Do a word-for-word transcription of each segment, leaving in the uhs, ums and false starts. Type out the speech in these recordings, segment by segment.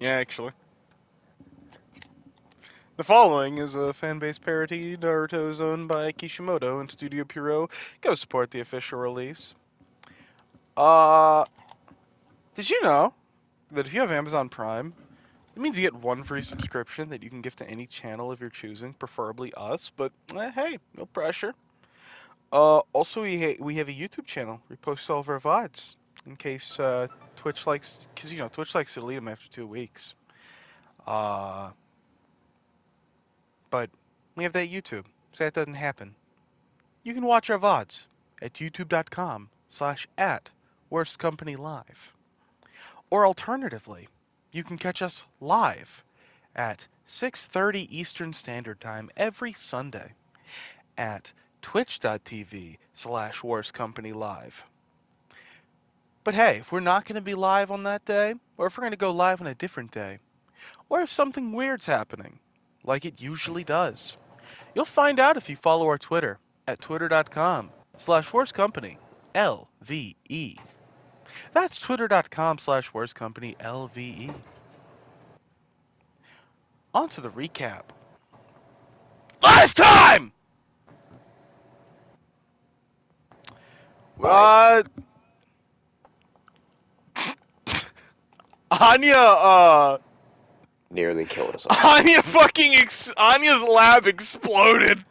Yeah, actually. The following is a fan-based parody. Naruto is owned by Kishimoto and Studio Pierrot. Go support the official release. Uh, did you know that if you have Amazon Prime, it means you get one free subscription that you can give to any channel of your choosing, preferably us, but eh, hey, no pressure. Uh, also, we, ha- we have a YouTube channel. We post all of our V O Ds in case uh, Twitch likes, because, you know, Twitch likes to delete them after two weeks. Uh, but we have that YouTube, so that doesn't happen. You can watch our V O Ds at youtube.com slash at Worst Company Live. Or alternatively, you can catch us live at six thirty Eastern Standard Time every Sunday at twitch.tv slash Worst Company Live. But hey, if we're not going to be live on that day, or if we're going to go live on a different day, or if something weird's happening, like it usually does, you'll find out if you follow our Twitter at twitter.com slash worst company LVE. That's twitter.com slash worst company LVE. On to the recap. Last time! Bye. Uh, Anya, uh, Nearly killed us all. Anya fucking, ex- Anya's lab exploded.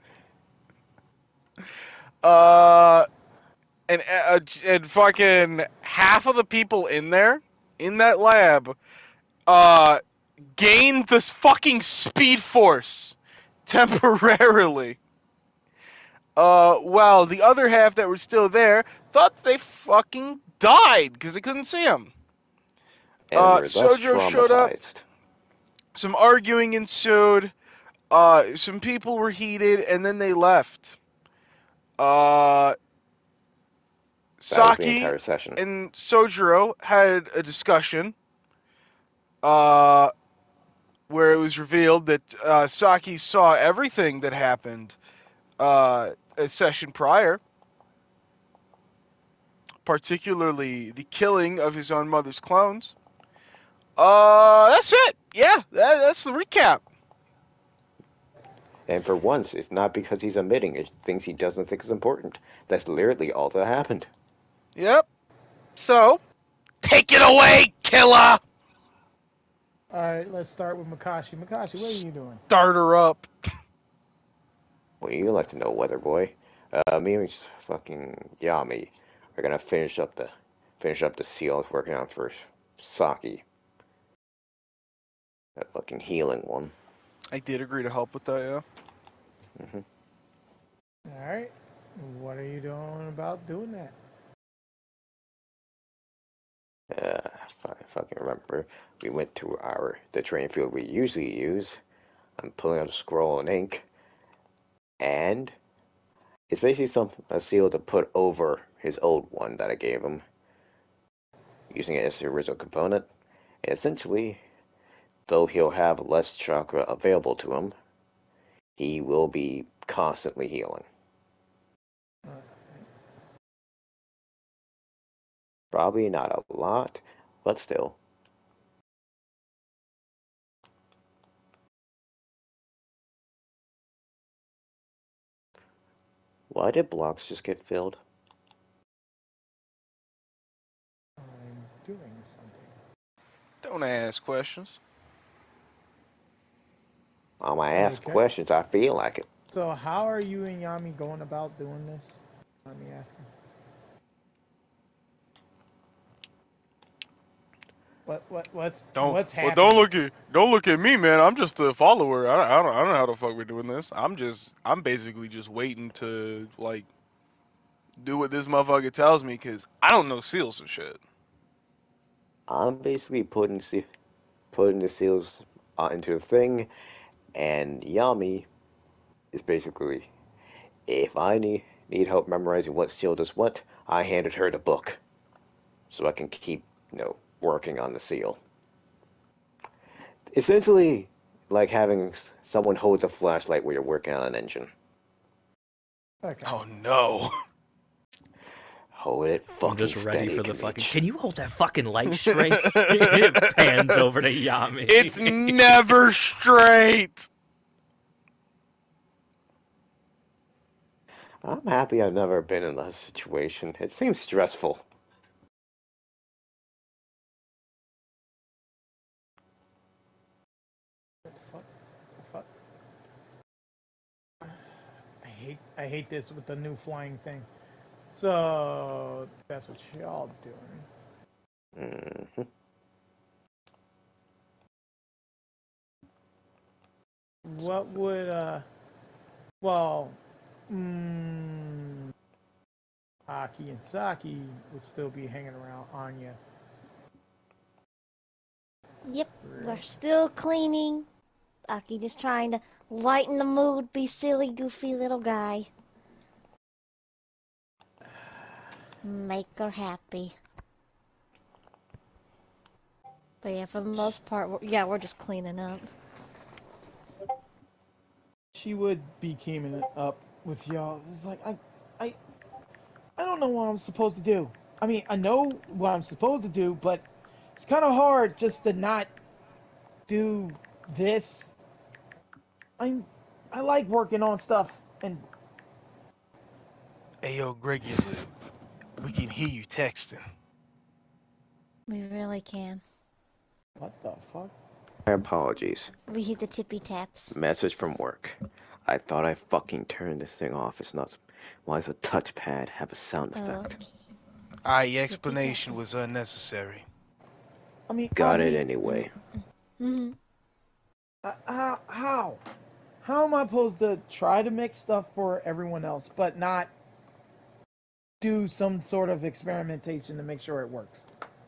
Uh, and, uh, and fucking half of the people in there, in that lab, uh, gained this fucking speed force temporarily. Uh, well, the other half that were still there thought they fucking died because they couldn't see him. And Uh, we're thus Sojo showed up. traumatized. Some arguing ensued. Uh, some people were heated, and then they left. Uh, That was the Saki entire session. and Sojiro had a discussion. Uh, where it was revealed that uh, Saki saw everything that happened uh, a session prior, particularly the killing of his own mother's clones. Uh, that's it. Yeah, that, that's the recap. And for once, it's not because he's omitting it, things he doesn't think is important. That's literally all that happened. Yep. So, take it away, killer. All right, let's start with Makashi. Makashi, what are you doing? Start her up. Well, you like to know, Weather Boy. Uh, me and fucking Yami are gonna finish up the finish up the seal I was working on for Saki. That fucking healing one. I did agree to help with that, yeah. hmm All right, what are you doing about doing that? Uh, if I fucking remember, we went to our the train field we usually use. I'm pulling out a scroll and ink, and it's basically something a seal to put over his old one that I gave him, using it as the original component. And essentially, though he'll have less chakra available to him, he will be constantly healing. Uh, Probably not a lot, but still. Why did blocks just get filled? I'm doing something. Don't ask questions. Um, I ask Okay, questions, I feel like it. so how are you and Yami going about doing this? Let me ask him. What what what's Don't. what's Well, don't happening? look at don't look at me, man. I'm just a follower. I, I don't I don't know how the fuck we're doing this. I'm just I'm basically just waiting to like do what this motherfucker tells me because I don't know seals and shit. I'm basically putting putting the seals uh, into the thing, and Yami is basically, if I need need help memorizing what seal does what, I handed her the book, so I can keep, you know, working on the seal. Essentially, like having someone hold the flashlight while you're working on an engine. Okay, Oh no. Hold it fucking I'm just ready steady, for the fucking. Kamiich. Can you hold that fucking light straight? It pans over to Yami. It's never straight. I'm happy I've never been in that situation. It seems stressful. What the fuck? The fuck? I hate I hate this with the new flying thing. So that's what y'all doing. Mm-hmm. What would uh well mm, Aki and Saki would still be hanging around Anya. Yep, we're Right. still cleaning. Aki just trying to lighten the mood, be silly, goofy little guy. Make her happy. But yeah, for the most part, we're, yeah, we're just cleaning up. She would be teaming it up with y'all. It's like I I I don't know what I'm supposed to do. I mean, I know what I'm supposed to do, but it's kind of hard just to not do this. I I like working on stuff, and Ayo, Gregulu, we can hear you texting. We really can. what the fuck? My apologies. We hear the tippy taps. Message from work. I thought I fucking turned this thing off. It's not. Why does a touchpad have a sound effect? Okay. Aye, explanation was unnecessary. I mean, Got it Aki, anyway. Mm-hmm. uh, how how how am I supposed to try to make stuff for everyone else, but not do some sort of experimentation to make sure it works?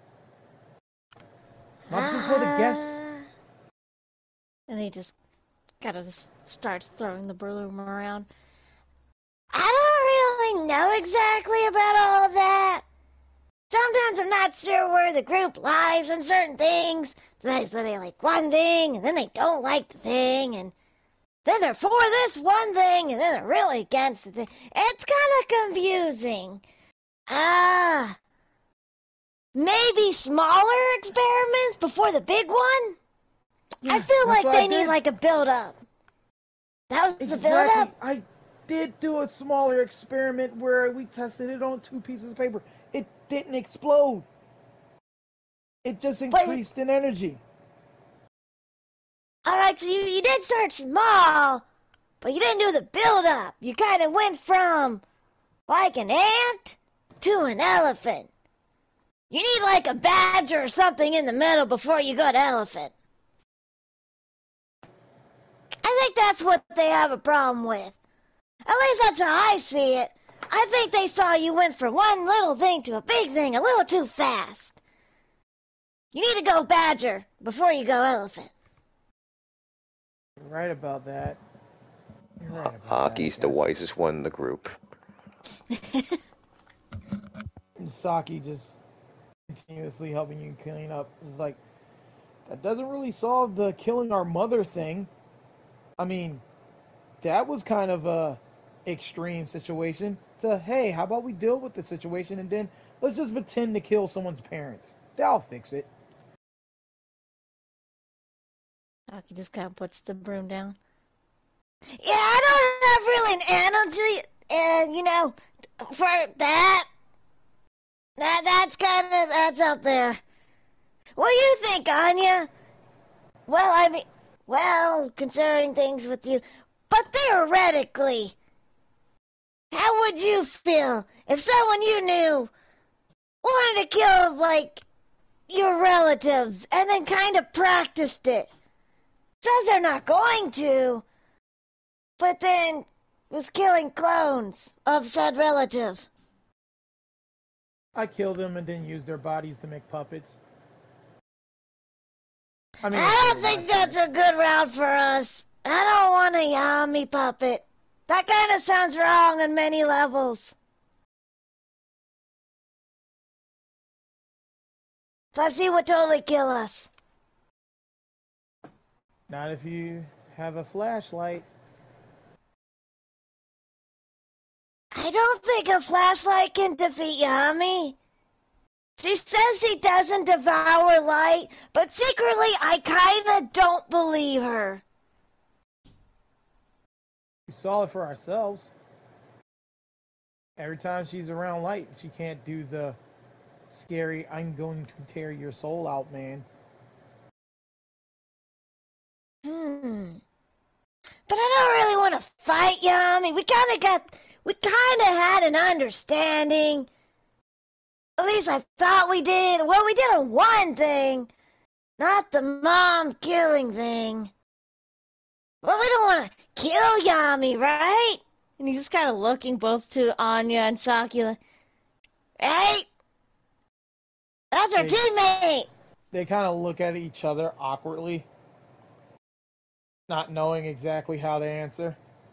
Not just for the guests. Ah. And he just kind of just starts throwing the broom around. I don't really know exactly about all of that. Sometimes I'm not sure where the group lies on certain things. They say they like one thing, and then they don't like the thing, and then they're for this one thing, and then they're really against the thing. It's kind of confusing. Ah, maybe smaller experiments before the big one? Yeah, I feel that's like what they I need did. like a build-up. That was a Exactly. build-up? I did do a smaller experiment where we tested it on two pieces of paper. It didn't explode. It just But- increased in energy. Alright, so you, you did start small, but you didn't do the build-up. You kind of went from, like an ant to an elephant. You need like a badger or something in the middle before you go to elephant. I think that's what they have a problem with. At least that's how I see it. I think they saw you went from one little thing to a big thing a little too fast. You need to go badger before you go elephant. You're right about that. You're right about Aki's that. the I guess. wisest one in the group. And Saki just continuously helping you clean up. It's like, that doesn't really solve the killing our mother thing. I mean, that was kind of a extreme situation. To, hey, how about we deal with the situation and then let's just pretend to kill someone's parents. That'll fix it. Aki just kind of puts the broom down. Yeah, I don't have really an energy, uh, you know, for that. That that's kind of that's out there. What do you think, Anya? Well, I mean, well, considering things with you, but theoretically, how would you feel if someone you knew wanted to kill like your relatives and then kind of practiced it? Says they're not going to, but then was killing clones of said relative. I killed them and then used their bodies to make puppets. I mean, I don't it's think that's a good route for us. I don't want a Yami puppet. That kind of sounds wrong on many levels. Plus, he would totally kill us. Not if you have a flashlight. I I don't think a flashlight can defeat Yami. She says she doesn't devour light, but secretly I kinda don't believe her. We saw it for ourselves. Every time she's around light, she can't do the scary, I'm going to tear your soul out, man. Hmm. But I don't really want to fight Yami. We kinda got, we kinda had an understanding. At least I thought we did. Well, we did on one thing. Not the mom killing thing. Well, we don't want to kill Yami, right? And he's just kind of looking both to Anya and Saki like, right? That's our Hey. teammate. They kind of look at each other awkwardly, not knowing exactly how to answer.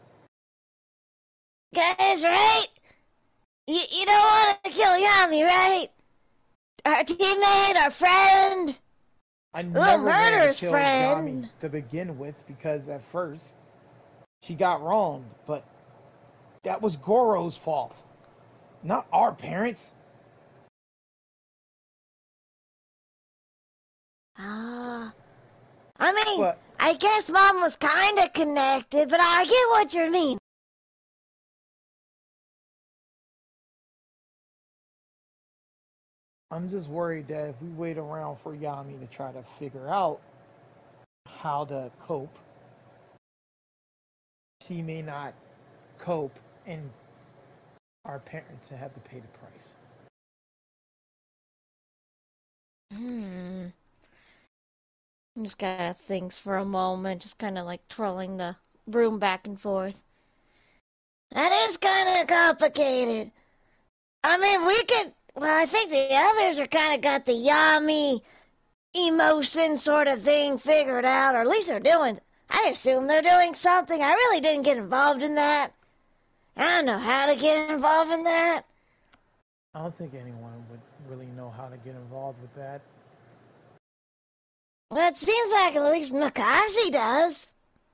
Guys, right? You, you don't want to kill Yami, right? Our teammate, our friend. I Little never wanted to murderous kill friend. Yami to begin with because at first she got wronged, but that was Goro's fault, not our parents. Ah. I mean, But I guess Mom was kind of connected, but I get what you mean. I'm just worried that if we wait around for Yami to try to figure out how to cope, she may not cope and our parents have to pay the price. Hmm. I'm just kind of thinks for a moment, just kind of like twirling the broom back and forth. That is kind of complicated. I mean, we could. Well, I think the others are kind of got the Yami emotion sort of thing figured out, or at least they're doing. I assume they're doing something. I really didn't get involved in that. I don't know how to get involved in that. I don't think anyone would really know how to get involved with that. Well, it seems like at least Nakashi does.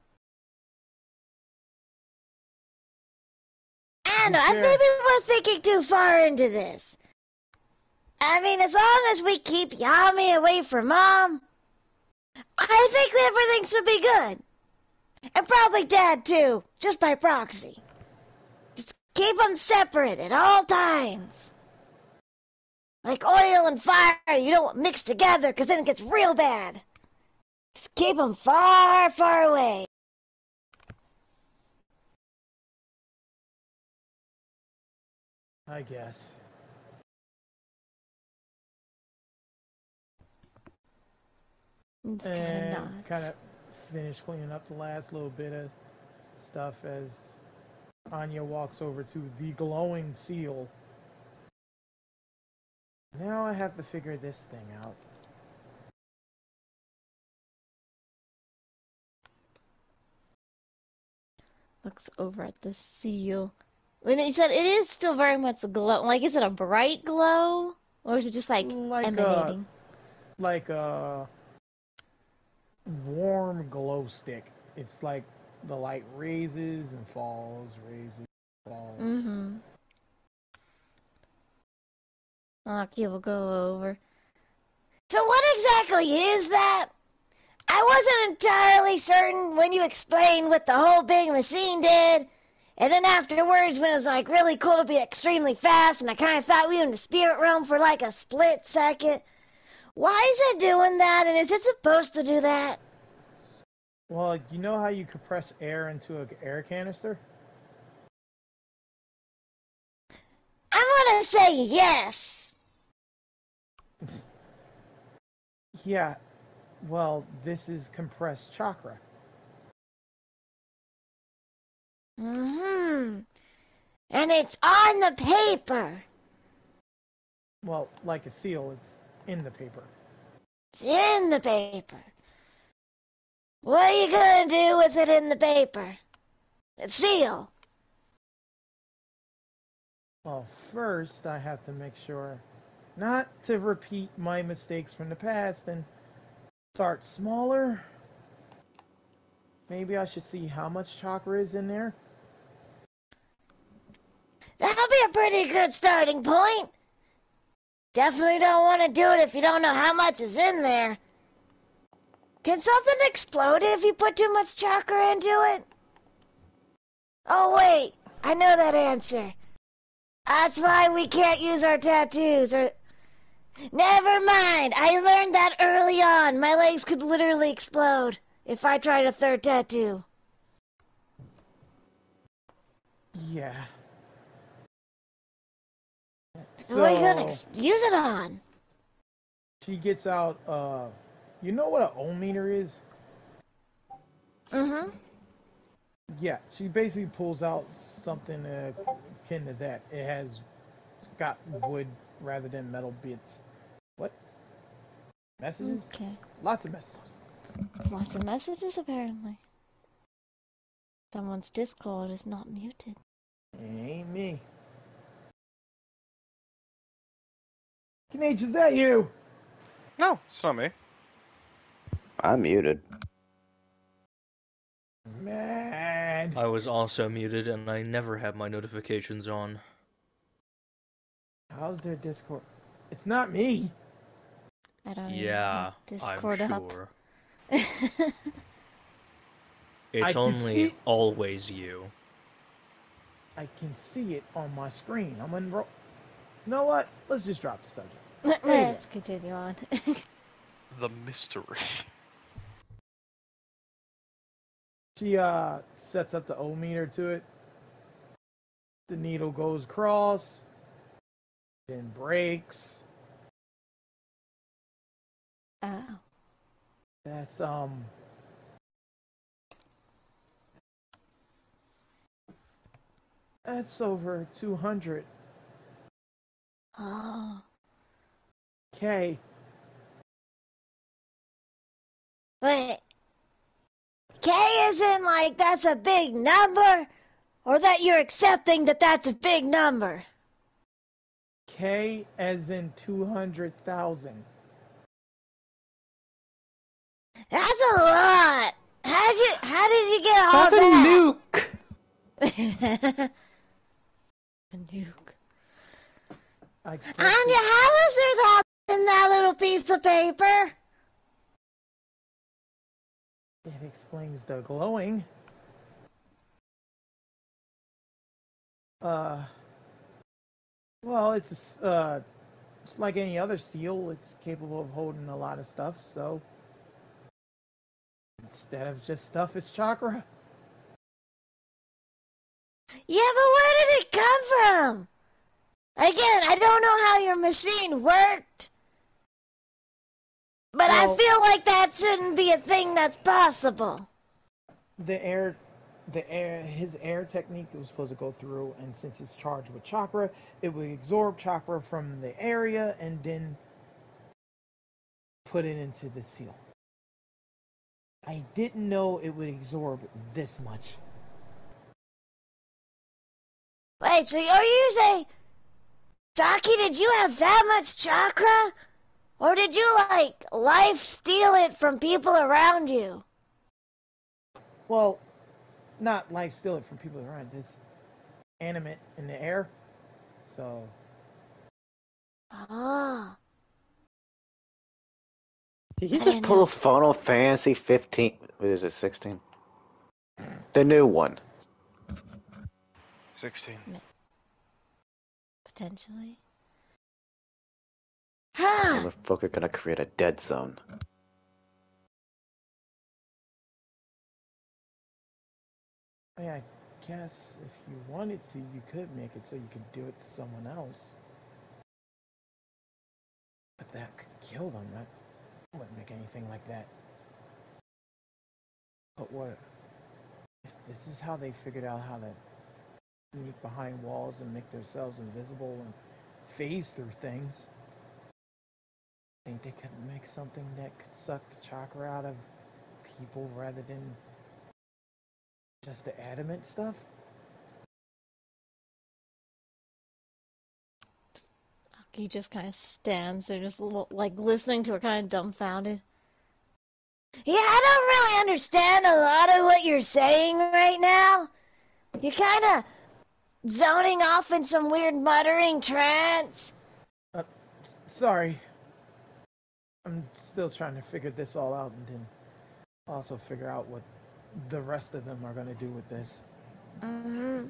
I don't know. I- Sure. Maybe we're thinking too far into this. I mean, as long as we keep Yami away from Mom, I think everything should be good. And probably Dad, too, just by proxy. Just keep them separate at all times. Like oil and fire, you don't mix together, because then it gets real bad. Just keep them far, far away. I guess. It's kind of And nuts. kind of finish cleaning up the last little bit of stuff as Anya walks over to the glowing seal. Now I have to figure this thing out. Looks over at the seal. When you said it is still very much a glow. Like, is it a bright glow? Or is it just like, Like a emanating? like a warm glow stick. It's like the light raises and falls, raises, falls. Mm-hmm. Aki will go over. So what exactly is that? I wasn't entirely certain when you explained what the whole big machine did. And then afterwards, when it was like really cool to be extremely fast, and I kind of thought we were in the spirit realm for like a split second. Why is it doing that, and is it supposed to do that? Well, you know how you compress air into an air canister? I'm gonna say yes. Yeah. Well, this is compressed chakra. Mm-hmm. And it's on the paper. Well, like a seal, it's in the paper. It's in the paper. What are you gonna do with it in the paper? It's seal. Well, first I have to make sure not to repeat my mistakes from the past and start smaller. Maybe I should see how much chakra is in there. That a pretty good starting point. Definitely don't want to do it if you don't know how much is in there. Can something explode if you put too much chakra into it? Oh wait, I know that answer. That's why we can't use our tattoos or... Never mind, I learned that early on. My legs could literally explode if I tried a third tattoo. Yeah. So what are you gonna So, use it on? she gets out, uh, you know what an ohm meter is? Mm-hmm. Yeah, she basically pulls out something uh, akin to that. It has got wood rather than metal bits. What? Messages? Okay. Lots of messages. Lots of messages, apparently. Someone's Discord is not muted. It ain't me. Knage, is that you? No, it's not me. I'm muted. Man. I was also muted, and I never have my notifications on. How's their Discord? It's not me. I don't Yeah, even have I'm Discord up. sure. I It's can only see- always you. I can see it on my screen. I'm unro- You know what? Let's just drop the subject. Let's continue on. The mystery. She uh sets up the ohm meter to it. The needle goes across, then breaks. Oh. That's um that's over two hundred Oh. K. Wait. K isn't like that's a big number? Or that you're accepting that that's a big number? K as in two hundred thousand. That's a lot. How did you, how did you get all That's a that? nuke! A nuke. I guess Anya, it- how is there that in that little piece of paper? it explains the glowing. Uh, well, it's uh, just like any other seal. It's capable of holding a lot of stuff. So instead of just stuff, it's chakra. Yeah, but where did it come from? Again, I don't know how your machine worked. But Well- I feel like that shouldn't be a thing that's possible. The air, the air, his air technique was supposed to go through, and since it's charged with chakra, it would absorb chakra from the area and then put it into the seal. I didn't know it would absorb this much. Wait, so are you saying, Saki, did you have that much chakra? Or did you, like, life steal it from people around you? Well, not life steal it from people around. It's animate in the air, so Ah. Did you I just didn't pull know. a Final Fantasy fifteen? What is it, sixteen? The new one. sixteen. Potentially. Huh. Motherfucker gonna create a dead zone. I mean, I guess if you wanted to, you could make it so you could do it to someone else. But that could kill them. That wouldn't make anything like that. But what? If this is how they figured out how to sneak behind walls and make themselves invisible and phase through things. Think they could make something that could suck the chakra out of people rather than just the adamant stuff? He just kind of stands there, just l- like listening to her, kind of dumbfounded. Yeah, I don't really understand a lot of what you're saying right now. You kind of zoning off in some weird muttering trance? Uh, s- sorry. I'm still trying to figure this all out and then also figure out what the rest of them are going to do with this. Mm-hmm.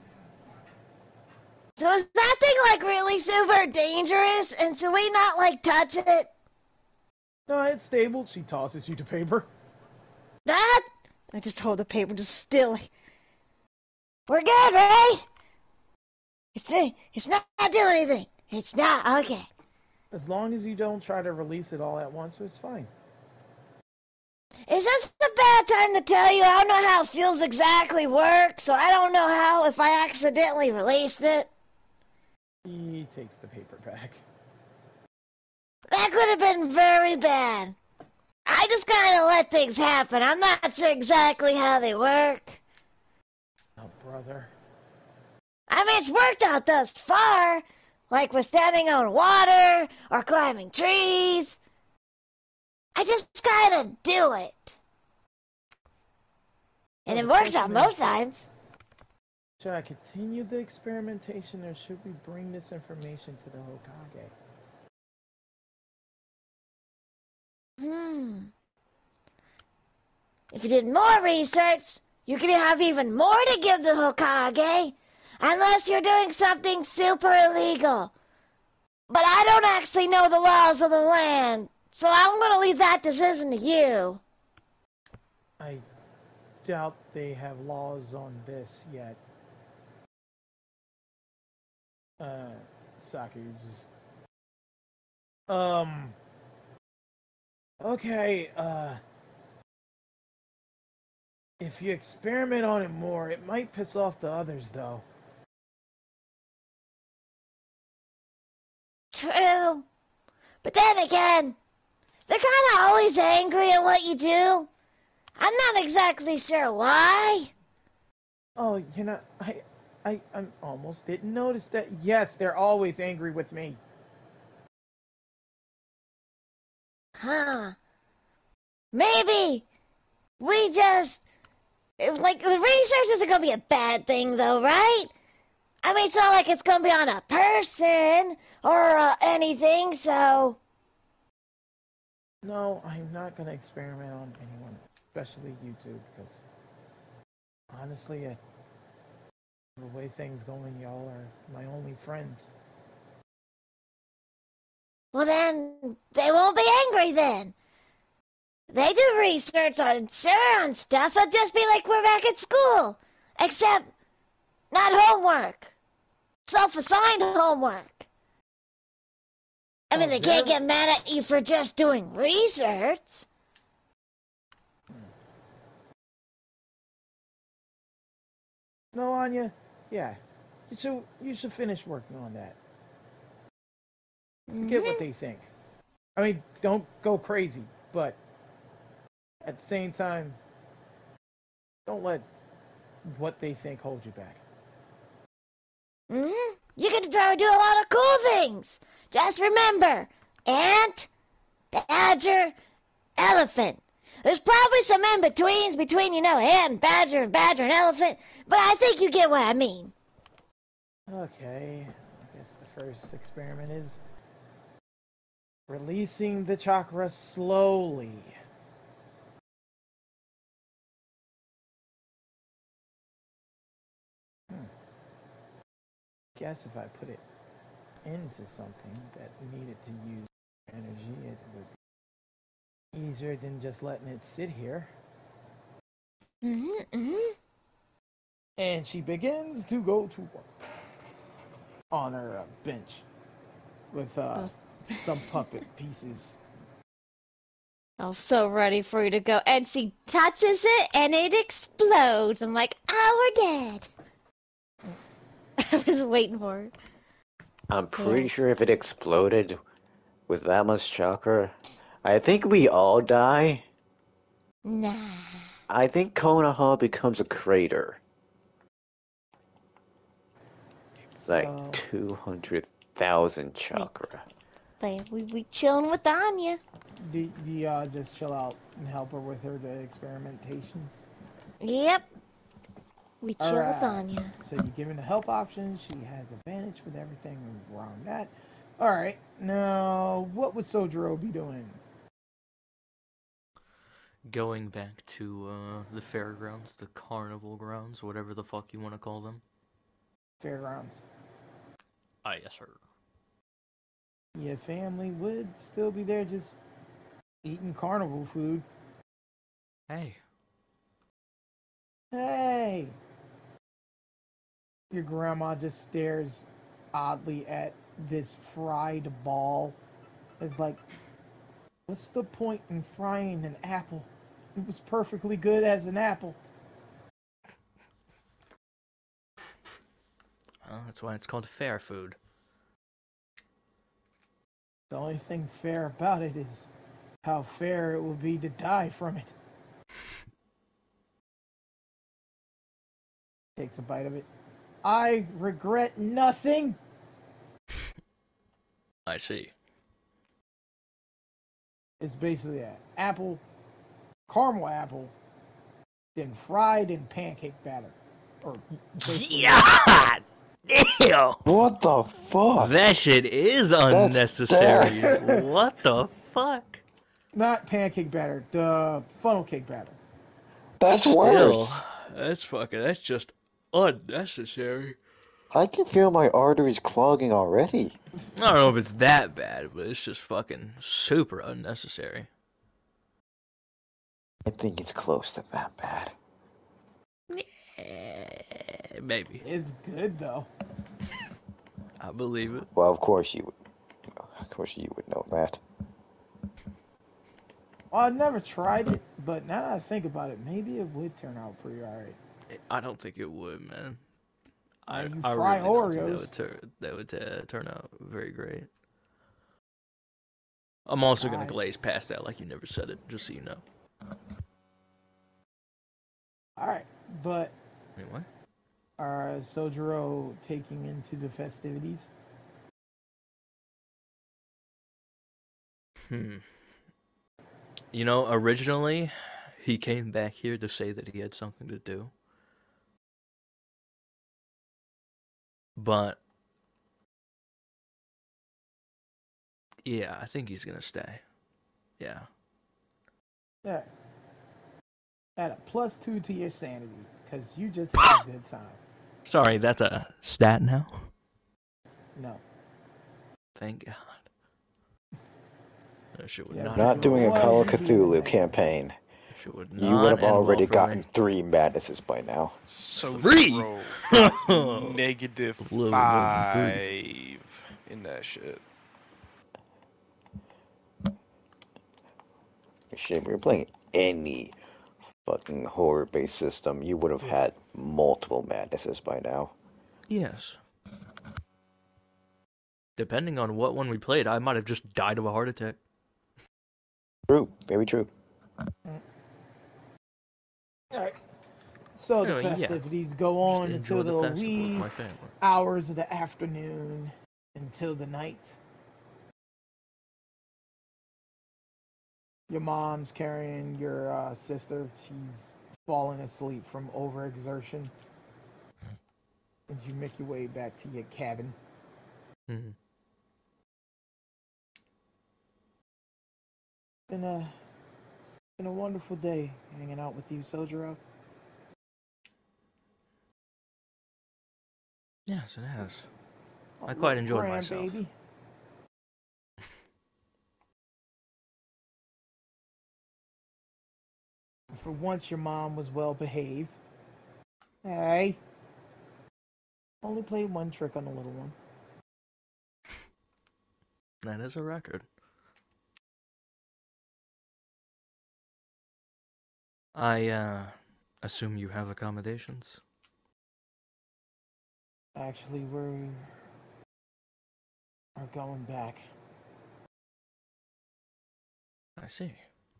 So is that thing, like, really super dangerous? And should we not, like, touch it? No, it's stable. She tosses you the paper. That? I just hold the paper just still. We're good, right? It's, it's not doing anything. It's not. Okay. As long as you don't try to release it all at once, it's fine. Is this a bad time to tell you? I don't know how seals exactly work, so I don't know how if I accidentally released it. He takes the paper back. That could have been very bad. I just kind of let things happen. I'm not sure exactly how they work. Oh, brother. I mean, it's worked out thus far, like with standing on water or climbing trees. I just kind of do it. And Well, it the works out question most is- times. Should I continue the experimentation or should we bring this information to the Hokage? Hmm. If you did more research, you could have even more to give the Hokage, unless you're doing something super illegal. But I don't actually know the laws of the land, so I'm going to leave that decision to you. I doubt they have laws on this yet. Uh, Saki just... Um... Okay, uh... if you experiment on it more, it might piss off the others, though. True. But then again, they're kind of always angry at what you do. I'm not exactly sure why. Oh, you know, I, I, I almost didn't notice that. Yes, they're always angry with me. Huh. Maybe we just... Like, the research isn't going to be a bad thing, though, right? I mean, it's not like it's going to be on a person or uh, anything, so... No, I'm not gonna experiment on anyone, especially you two, because honestly, uh, the way things going, y'all are my only friends. Well, then, they won't be angry then. They do research on, sure, on stuff. It'll just be like we're back at school. Except, not homework. Self-assigned homework. I mean, Oh, they can't they're- get mad at you for just doing research. No, Anya, yeah, you should you should finish working on that. Forget what Mhm. they think. I mean, don't go crazy, but at the same time, don't let what they think hold you back. Mhm. You can try to do a lot of cool things. Just remember, ant, badger, elephant. There's probably some in-betweens between, you know, ant and badger and badger and elephant, but I think you get what I mean. Okay, I guess the first experiment is releasing the chakra slowly. Hmm. Guess if I put it into something that needed to use energy, it would be easier than just letting it sit here. Mhm, mhm. And she begins to go to work on her uh, bench with uh, some puppet pieces. I was so ready for you to go. And she touches it, and it explodes. I'm like, oh, we're dead. I was waiting for it. I'm pretty Yeah. sure if it exploded with that much chakra, I think we all die. Nah. I think Konoha becomes a crater. Like So, two hundred thousand chakra. But we we chilling with Anya. do, do y'all just chill out and help her with her the experimentations? Yep. We All chill with right. Anya. So you give her the help option. She has advantage with everything around that. All right. Now, what would Sojiro be doing? Going back to uh, the fairgrounds, the carnival grounds, whatever the fuck you want to call them. Fairgrounds. Ah, yes, sir. Your family would still be there, just eating carnival food. Hey, Hey! Your grandma just stares oddly at this fried ball. It's like, what's the point in frying an apple? It was perfectly good as an apple. well, that's why it's called fair food. The only thing fair about it is how fair it will be to die from it. Takes a bite of it. I regret nothing. I see. It's basically an apple, caramel apple, then fried in pancake batter. Or basically, Yeah! Ew! What the fuck? That shit is That's unnecessary. terrible. What the fuck? not pancake batter, the funnel cake batter. That's Still, worse. that's fucking, that's just unnecessary. I can feel my arteries clogging already. I don't know if it's that bad, but it's just fucking super unnecessary. I think it's close to that bad. Eh, maybe. It's good though. I believe it. Well, of course you would. Of course you would know that. Well, I've never tried it, but now that I think about it, maybe it would turn out pretty alright. I don't think it would, man. I, Uh, you I fry really don't think that Oreos. would, tur- that would uh, turn out very great. I'm also going to I- glaze past that like you never said it, just so you know. Alright, but Anyway. are Sojiro taking into the festivities? Hmm. You know, originally, he came back here to say that he had something to do. But, yeah, I think he's going to stay. Yeah. Yeah. Add a plus two to your sanity, because you just had a good time. Sorry, that's a stat now? No. Thank God. That shit would Yeah, not Not end well doing a for Call me. of Why'd you be in Cthulhu there? campaign. That shit would You would not have end well already for gotten me. three madnesses by now. So Three? Zero got negative A little more than five three. in that shit. Shit, we were playing any fucking horror-based system. You would have had multiple madnesses by now. Yes. Depending on what one we played, I might have just died of a heart attack. True, very true. Alright. So the Anyway, yeah. festivities go Just on enjoy until the the festival with wee my family. hours of the afternoon until the night. Your mom's carrying your uh, sister. She's falling asleep from overexertion. As you make your way back to your cabin. Mhm. Been a, it's been a wonderful day hanging out with you, Sojiro. Yes, it has. Oh, I quite little enjoyed myself. grandbaby. For once, your mom was well behaved. Hey. Only played one trick on the little one. That is a record. I, uh, assume you have accommodations? Actually, we are going back. I see.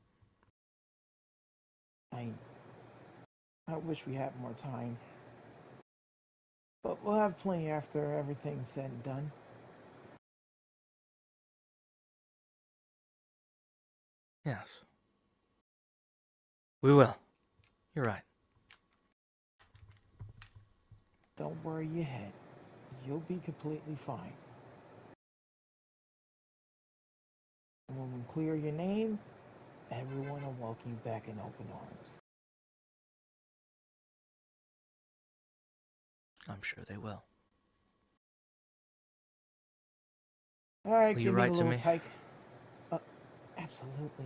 I I wish we had more time. But we'll have plenty after everything's said and done. Yes. We will. You're right. Don't worry your head. You'll be completely fine. And when we clear your name, everyone will welcome you back in open arms. I'm sure they will. All right, Will you give me write the to little me? tyke. Uh, absolutely.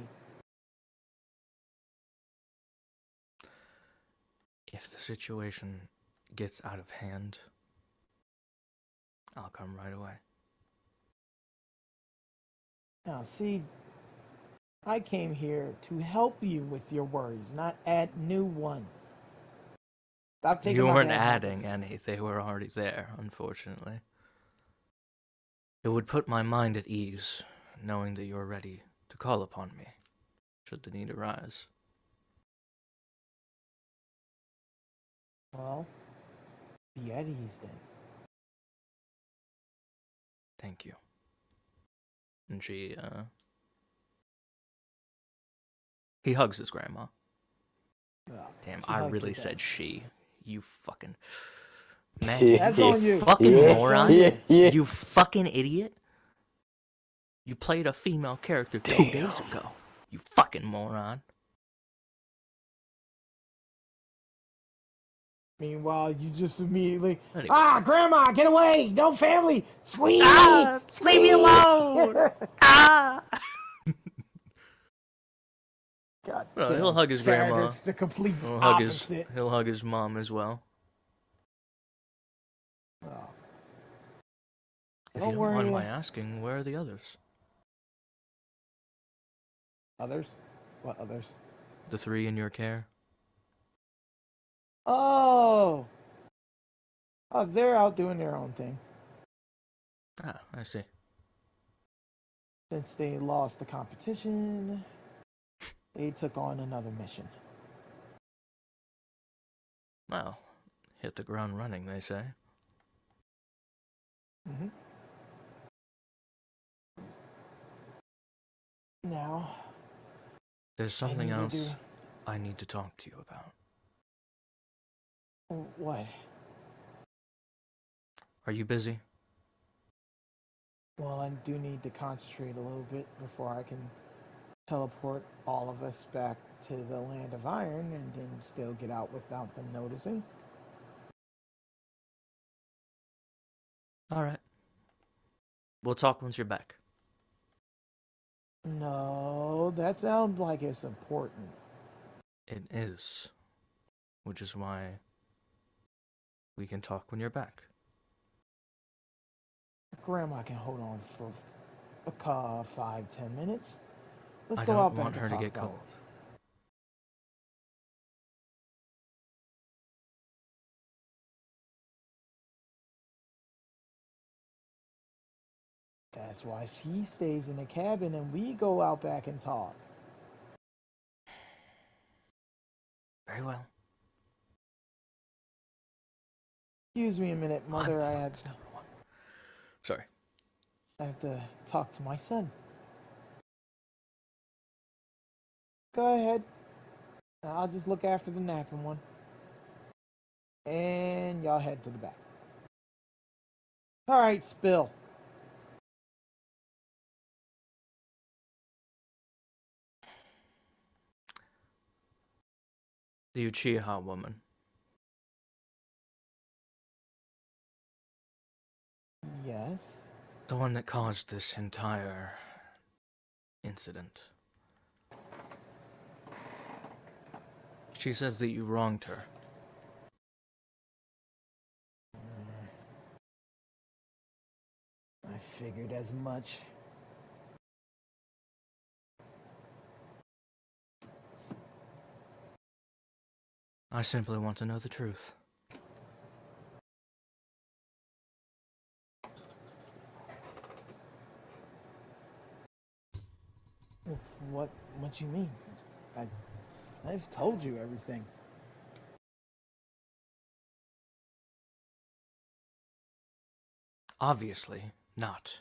If the situation gets out of hand, I'll come right away. Now, see, I came here to help you with your worries, not add new ones. Stop taking You my weren't bad adding habits. any, they were already there, unfortunately. It would put my mind at ease, knowing that you're ready to call upon me, should the need arise. Well, be at ease then. Thank you. And she, uh... He hugs his grandma. Oh, Damn, she I hugs really you said back. she. You fucking... Man, That's you on you. fucking yeah, That's on moron. yeah, you. yeah. You fucking idiot. You played a female character two Damn. days ago. You fucking moron. Meanwhile, you just immediately, Anyway. ah, Grandma, get away! No family! Sweetie! Ah! Leave me Sweetie! alone! Ah! God Well, damn. he'll hug his grandma. Character's the complete He'll hug his, opposite. he'll hug his mom as well. Oh. If Don't you don't worry. mind my asking, where are the others? Others? What others? The three in your care? Oh! Oh, they're out doing their own thing. Ah, I see. Since they lost the competition, they took on another mission. Well, hit the ground running, they say. Mm-hmm. Now, There's I something need else to I need to talk to you about. do... What? Are you busy? Well, I do need to concentrate a little bit before I can teleport all of us back to the Land of Iron and then still get out without them noticing. Alright. We'll talk once you're back. No, that sounds like it's important. It is. Which is why we can talk when you're back. Grandma can hold on for a ca- five, ten minutes. Let's I go don't out want back her and to talk get about cold. it. That's why she stays in the cabin and we go out back and talk. Very well. Excuse me a minute, I'm Mother. I have, focused, number one. Sorry. I have to talk to my son. Go ahead. I'll just look after the napping one. And y'all head to the back. All right, Spill. The Uchiha woman. Yes. The one that caused this entire incident. She says that you wronged her. I figured as much. I simply want to know the truth. What what you mean? I I've told you everything. Obviously not.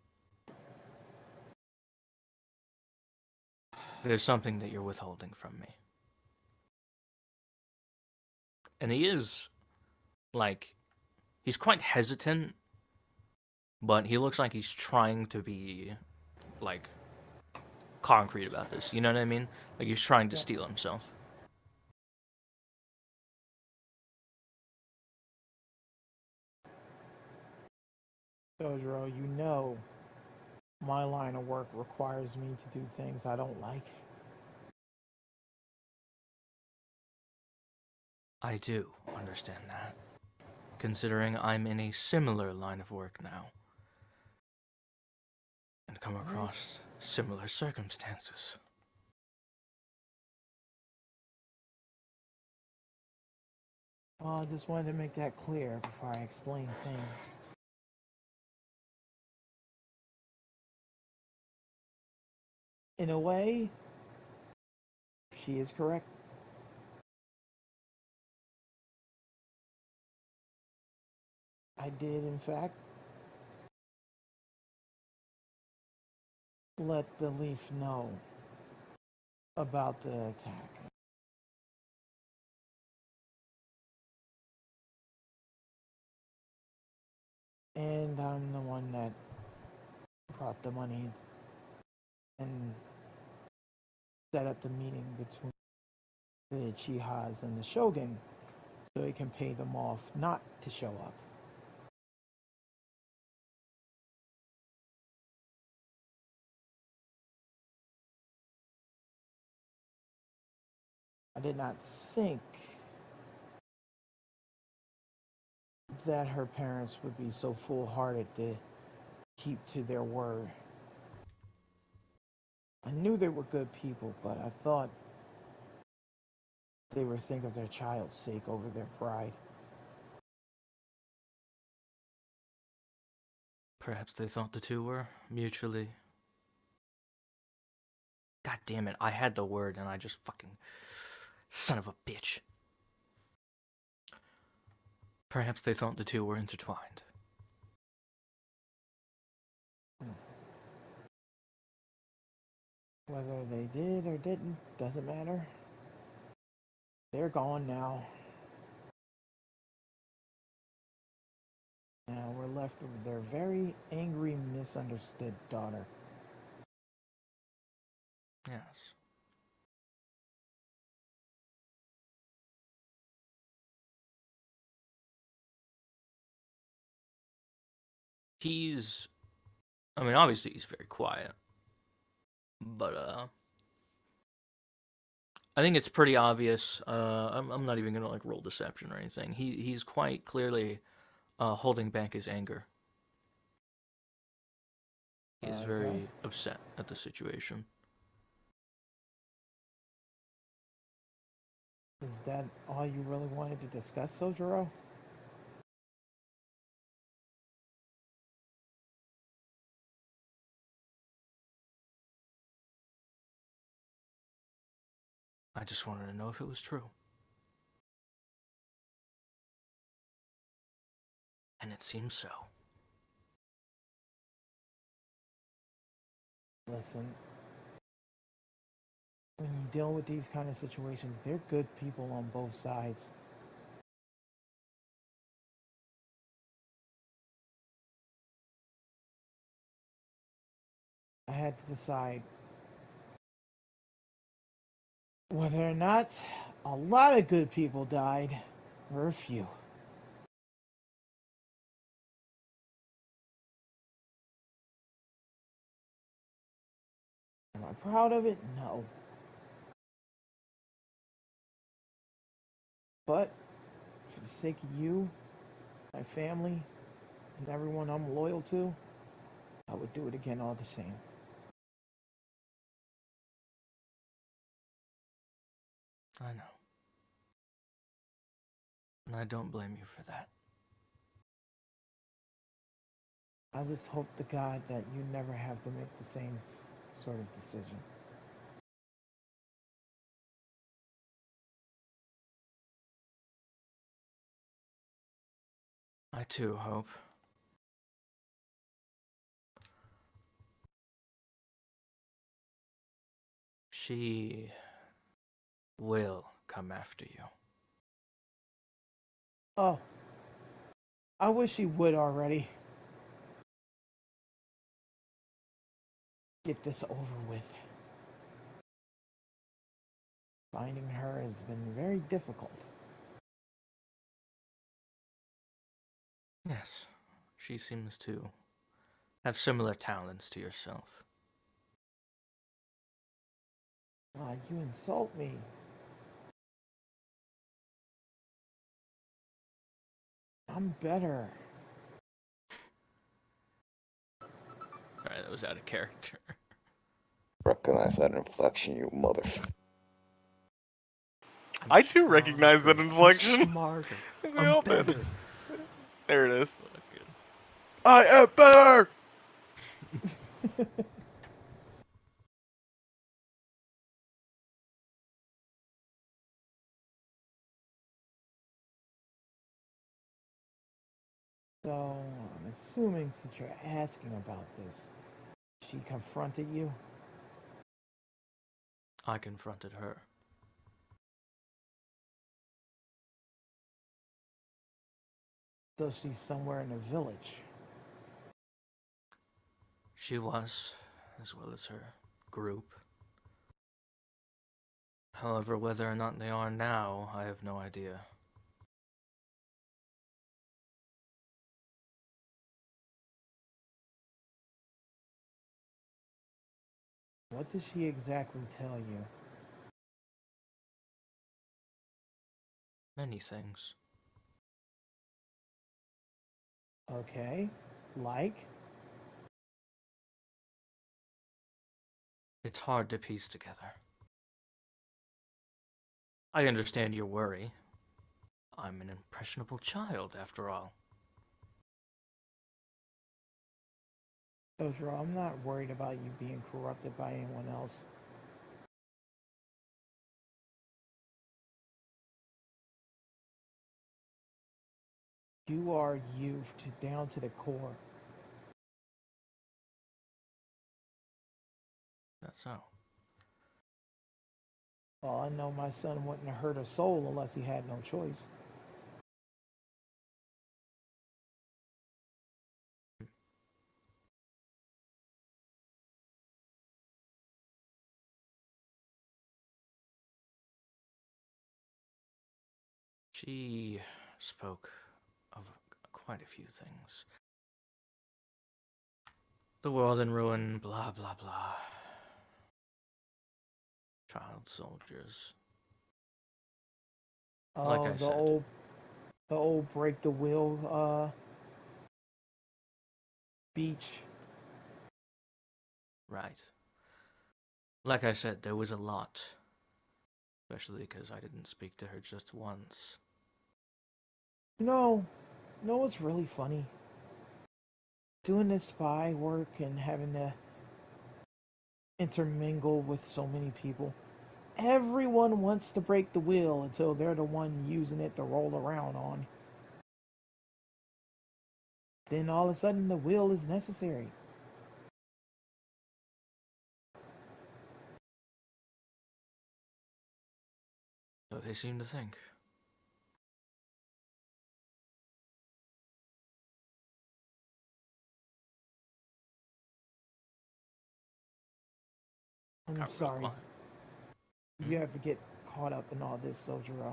There's something that you're withholding from me. And he is, like, He's quite hesitant, but he looks like he's trying to be, like, concrete about this. You know what I mean? Like he's trying to Yeah. steel himself. Sojiro, you know my line of work requires me to do things I don't like. I do understand that, considering I'm in a similar line of work now and come Alright. across similar circumstances. Well, I just wanted to make that clear before I explain things. In a way, she is correct. I did, in fact, let the Leaf know about the attack. And I'm the one that brought the money and set up the meeting between the Chihas and the Shogun so he can pay them off not to show up. I did not think that her parents would be so foolhardy to keep to their word. I knew they were good people, but I thought they would think of their child's sake over their pride. Perhaps they thought the two were mutually. God damn it, I had the word and I just fucking. Son of a bitch. Perhaps they thought the two were intertwined. Whether they did or didn't, doesn't matter. They're gone now. Now we're left with their very angry, misunderstood daughter. Yes. He's. I mean, obviously he's very quiet. But, uh. I think it's pretty obvious. Uh, I'm, I'm not even gonna, like, roll deception or anything. He He's quite clearly uh, holding back his anger. He's Okay. very upset at the situation. Is that all you really wanted to discuss, Sojiro? I just wanted to know if it was true. And it seems so. Listen, when you deal with these kind of situations, they're good people on both sides. I had to decide whether or not a lot of good people died or a few. Am I proud of it? No. But for the sake of you, my family, and everyone I'm loyal to, I would do it again all the same. I know. And I don't blame you for that. I just hope to God that you never have to make the same sort of decision. I too hope. She will come after you. Oh, I wish he would already. Get this over with. Finding her has been very difficult. Yes, she seems to have similar talents to yourself. God, you insult me. I'm better. Alright, that was out of character. Recognize that inflection, you mother. I'm I too recognize that stronger, inflection. I'm smarter. We I'm all did. better. There it is. Fucking. I am better! So, I'm assuming since you're asking about this, she confronted you? I confronted her. So she's somewhere in the village. She was, as well as her group. However, whether or not they are now, I have no idea. What does she exactly tell you? Many things. Okay. Like? It's hard to piece together. I understand your worry. I'm an impressionable child, after all. Tojiro, I'm not worried about you being corrupted by anyone else. You are youth to down to the core. That's so. Well, I know my son wouldn't hurt a soul unless he had no choice. She spoke of quite a few things. The world in ruin, blah blah blah. Child soldiers. Like Oh, I the said, old, the old break the wheel uh, beach. right. Like I said, there was a lot. Especially because I didn't speak to her just once. No, no, what's really funny? Doing this spy work and having to intermingle with so many people. Everyone wants to break the wheel until they're the one using it to roll around on. Then all of a sudden the wheel is necessary. So they seem to think. I'm Got real sorry. quiet. You have to get caught up in all this, Sojiro.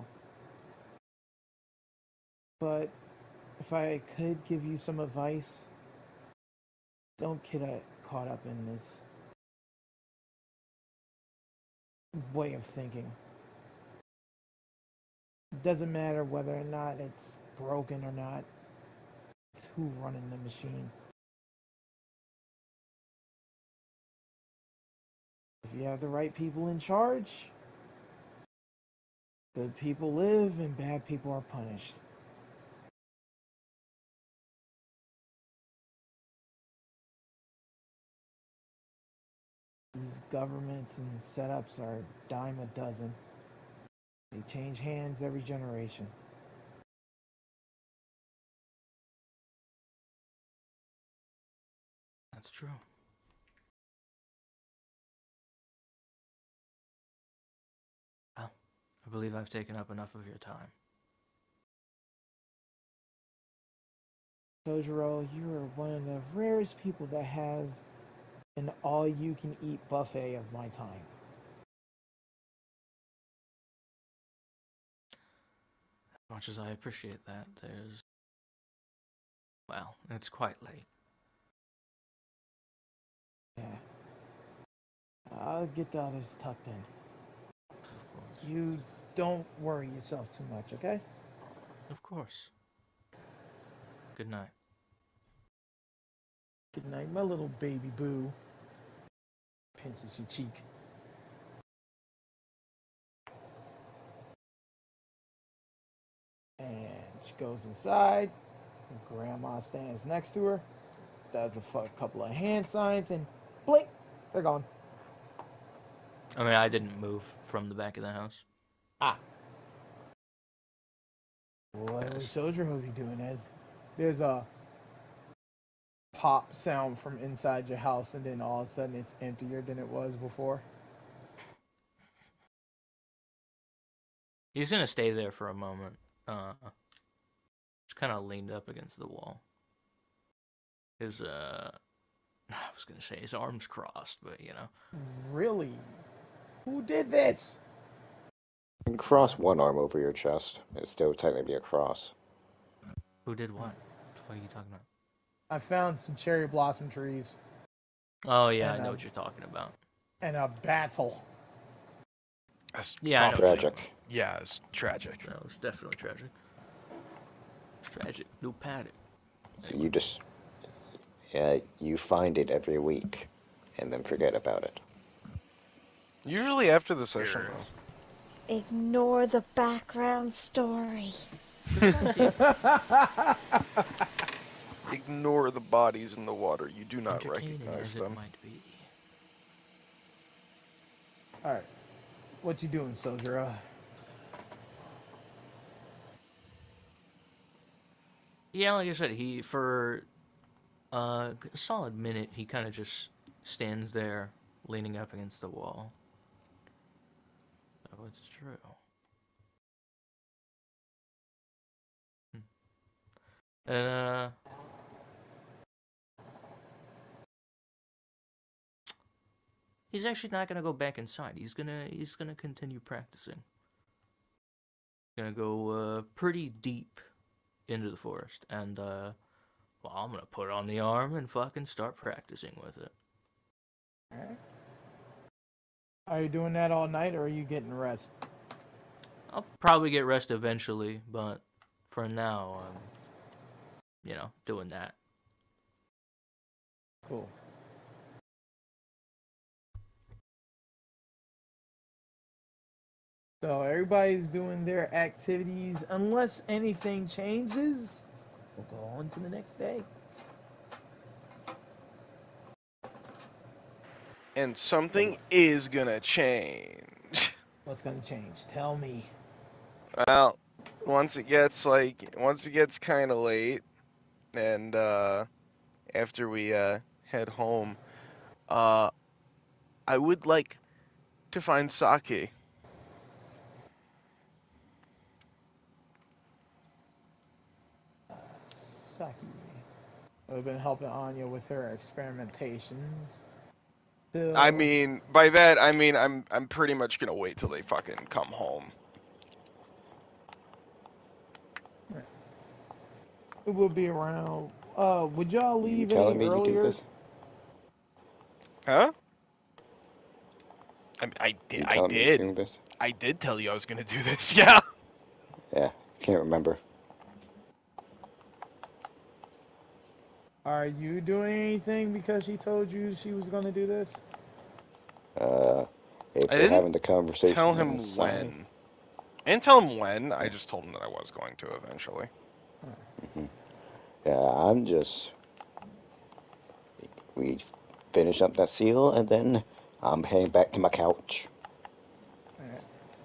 But if I could give you some advice, don't get uh, caught up in this way of thinking. It doesn't matter whether or not it's broken or not. It's who's running the machine. If you have the right people in charge, good people live and bad people are punished. These governments and setups are a dime a dozen. They change hands every generation. That's true. Well, I believe I've taken up enough of your time. Kojiro, you are one of the rarest people that have an all-you-can-eat buffet of my time. Much as I appreciate that, there's... Well, it's quite late. Yeah. I'll get the others tucked in. Of course. You don't worry yourself too much, okay? Of course. Good night. Good night, my little baby boo. Pinches your cheek. And she goes inside. And Grandma stands next to her. Does a f- couple of hand signs and blink, they're gone. I mean, I didn't move from the back of the house. Ah. What would Yes. Soldier Movie doing? As there's a pop sound from inside your house, and then all of a sudden it's emptier than it was before. He's gonna stay there for a moment. Uh, just kind of leaned up against the wall. His, uh... I was gonna say his arms crossed, but, you know. Really? Who did this? You can cross one arm over your chest. It'd still technically be a cross. Who did what? What are you talking about? I found some cherry blossom trees Oh, yeah, And, I know uh, what you're talking about. and a battle. That's Yeah, I know probably- what you're Tragic. talking Yeah, it's tragic. about. That was definitely tragic. Tragic. New paddock. You just, yeah, you find it every week, and then forget about it. Usually after the session, Cheers. though. Ignore the background story. Ignore the bodies in the water. You do not Entertaining recognize as it them. might be. Alright. What you doing, Soldier? Uh, Yeah, like I said, he, for uh, a solid minute, he kind of just stands there, leaning up against the wall. Oh, it's true. Hmm. And, uh... he's actually not gonna go back inside. He's gonna, he's gonna continue practicing. Gonna go, uh, pretty deep into the forest, and, uh... well, I'm gonna put on the arm and fucking start practicing with it. Alright. Are you doing that all night, or are you getting rest? I'll probably get rest eventually, but for now, I'm, you know, doing that. Cool. So everybody's doing their activities. Unless anything changes, we'll go on to the next day. And something is gonna change. What's gonna change? Tell me. Well, once it gets like once it gets kind of late, and uh, after we uh, head home, uh, I would like to find Saki. Saki. I've been helping Anya with her experimentations. Still, I mean, by that I mean I'm I'm pretty much gonna wait till they fucking come home. it will be around. Uh, would y'all You leave telling any me you do earlier? this? Huh? I I You did I telling me you're did doing this? I did tell you I was gonna do this. Yeah. Yeah, can't remember. Are you doing anything because she told you she was gonna do this? Uh, if I they're didn't having the conversation Tell him inside- when. I didn't tell him when. I just told him that I was going to eventually. Mhm. Yeah, I'm just. We finish up that seal, and then I'm heading back to my couch. Alright.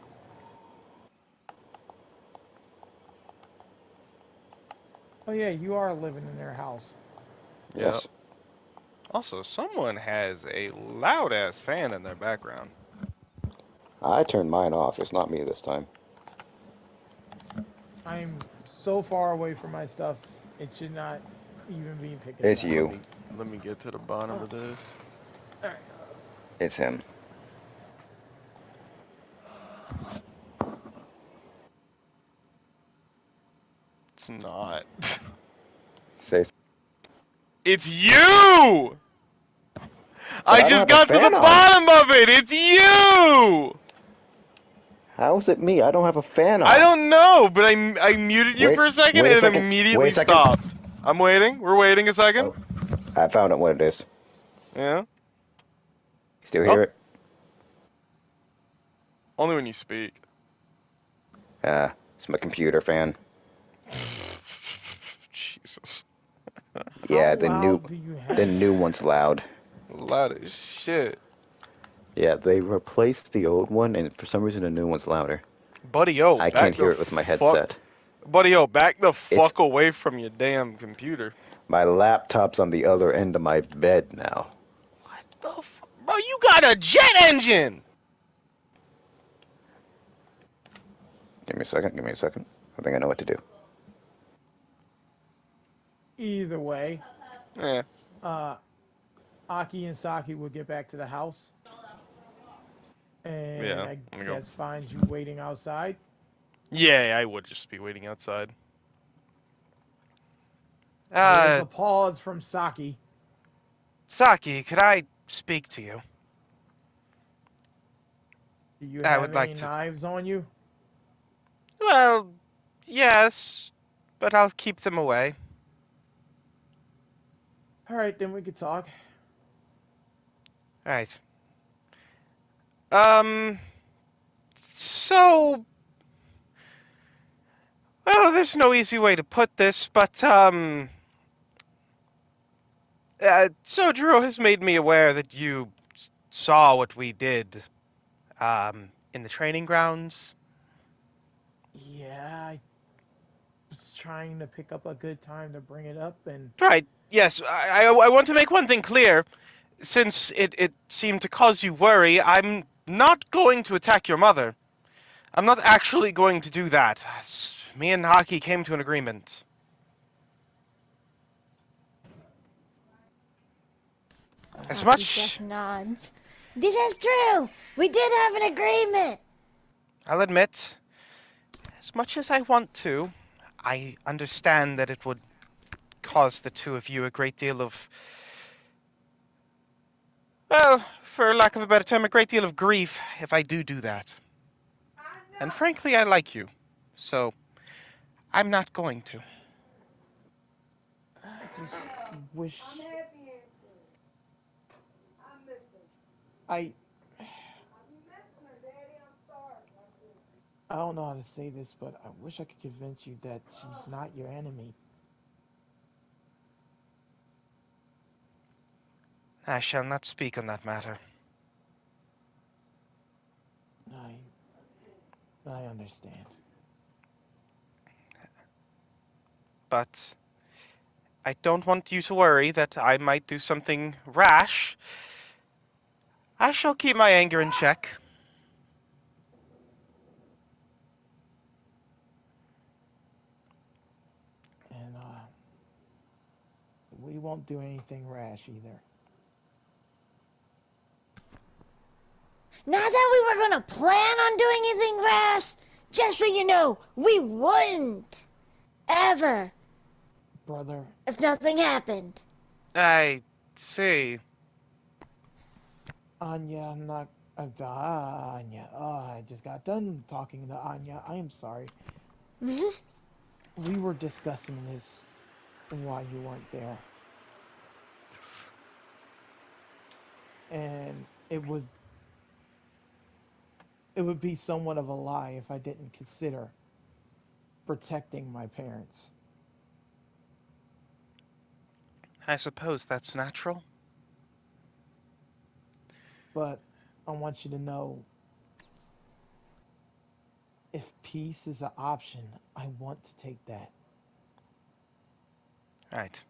Oh yeah, you are living in their house. Yep. Yes. Also, someone has a loud ass fan in their background. I turned mine off. It's not me this time. I'm so far away from my stuff. It should not even being picked It's up. you. Let me, let me get to the bottom of this. Alright. It's him. It's not. Say. It's you! I I don't just have a got to the fan on. bottom of it! It's you! How is it me? I don't have a fan on. I don't know, but I, I muted you Wait, for a second wait a and it second. immediately Wait a second. stopped. I'm waiting. We're waiting a second. Oh, I found out what it is. Yeah? Still Oh. hear it? Only when you speak. Uh, it's my computer fan. Jesus. Yeah, How the loud new, do you have the it? new one's loud. Loud as shit. Yeah, they replaced the old one, and for some reason the new one's louder. Buddy, oh, I back can't the hear it with my fuck. headset. Buddy, oh, back the It's- fuck away from your damn computer. My laptop's on the other end of my bed now. What the fuck? Bro, you got a jet engine! Give me a second, give me a second. I think I know what to do. Either way, Yeah. uh, Aki and Saki will get back to the house. And Yeah, I there we go. guess find you waiting outside. Yeah, I would just be waiting outside. There's Uh, a pause from Saki. Saki, could I speak to you? Do you I have would any like to- knives on you? Well, yes, but I'll keep them away. Alright, then we could talk. Right. Um, so... Well, there's no easy way to put this, but, um... Uh, so Drew has made me aware that you s- saw what we did, um, in the training grounds. Yeah, I was trying to pick up a good time to bring it up, and Right, yes, I, I, I want to make one thing clear. Since it, it seemed to cause you worry, I'm not going to attack your mother. I'm not actually going to do that. S- Me and Haki came to an agreement. As Aki much, just nods. This is true. We did have an agreement. I'll admit, as much as I want to, I understand that it would cause the two of you a great deal of, well, for lack of a better term, a great deal of grief if I do do that. And frankly, I like you, so I'm not going to. I just wish I I don't know how to say this, but I wish I could convince you that she's not your enemy. I shall not speak on that matter. I I understand. But I don't want you to worry that I might do something rash. I shall keep my anger in check. And uh we won't do anything rash either. Not that we were gonna plan on doing anything rash. Just so you know, we wouldn't. Ever. Brother, If nothing happened. I see. Anya, I'm not uh, ah, Anya. Oh, I just got done talking to Anya. I am sorry. We were discussing this while you weren't there. And it would it would be somewhat of a lie if I didn't consider protecting my parents. I suppose that's natural. But I want you to know, if peace is an option, I want to take that. Right.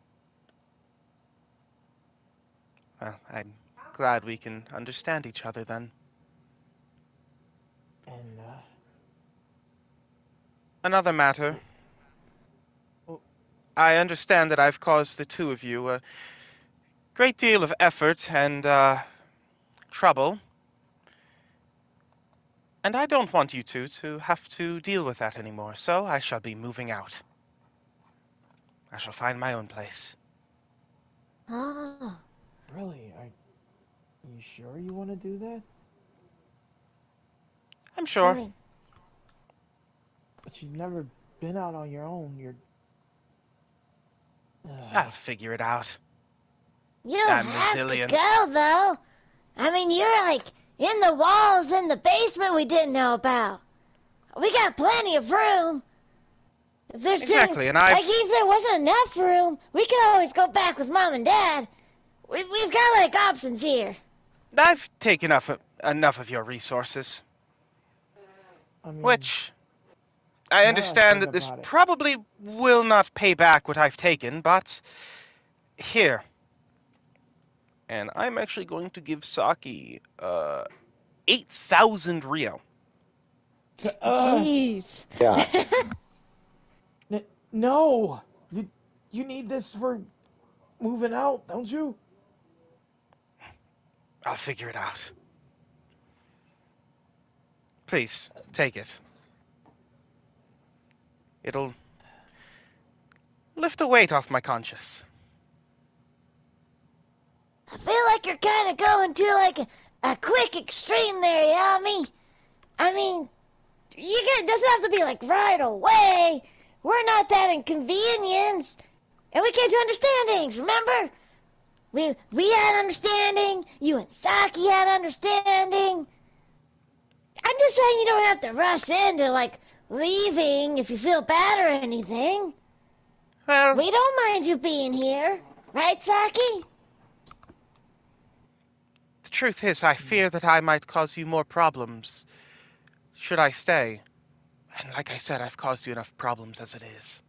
Well, I'm glad we can understand each other then. And uh Another matter. oh, I understand that I've caused the two of you a great deal of effort and uh, trouble, and I don't want you two to have to deal with that anymore, so I shall be moving out. I shall find my own place. Oh, Really? Are you sure you want to do that? I'm I sure. mean, But you've never been out on your own. You're. I'll figure it out. you don't I'm have to resilient. go, though. I mean, you're like in the walls in the basement we didn't know about. We got plenty of room. If there's too, Exactly, and I've like if there wasn't enough room, we could always go back with Mom and Dad. We've we've got like options here. I've taken enough enough of your resources, I mean, which I now that I understand think that this about it, probably will not pay back what I've taken, but here. And I'm actually going to give Saki uh, eight thousand Rio. uh, Jeez. Yeah. n- no, you you need this for moving out, don't you? I'll figure it out. Please, take it. It'll lift a weight off my conscience. I feel like you're kind of going to like a, a quick extreme there, Yami. I mean, you get, it doesn't have to be like right away. We're not that inconvenienced, and we came to understandings. Remember, we we had understanding. You and Saki had understanding. I'm just saying you don't have to rush into like leaving if you feel bad or anything. Well, We don't mind you being here, right, Saki? the truth is, I fear that I might cause you more problems should I stay. And like I said, I've caused you enough problems as it is.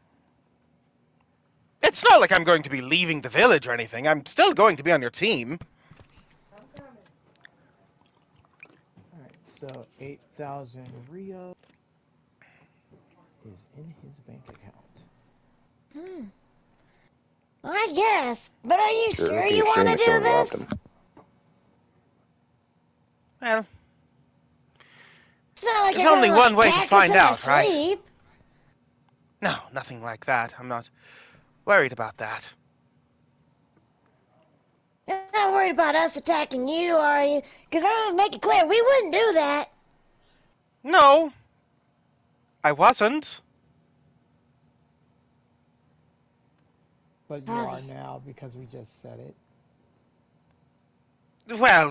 It's not like I'm going to be leaving the village or anything. I'm still going to be on your team. All right, so eight thousand Rio is in his bank account. Hmm. I guess. But are you Sure sure would be you a want shame to if do someone robbed this? him. Well, It's not like there's you're only gonna like one way to hack us find in our out, right? sleep. No, nothing like that. I'm not worried about that. You're not worried about us attacking you, are you? Because I'm gonna make it clear, we wouldn't do that. No, I wasn't. But you are Holly. now because we just said it. Well,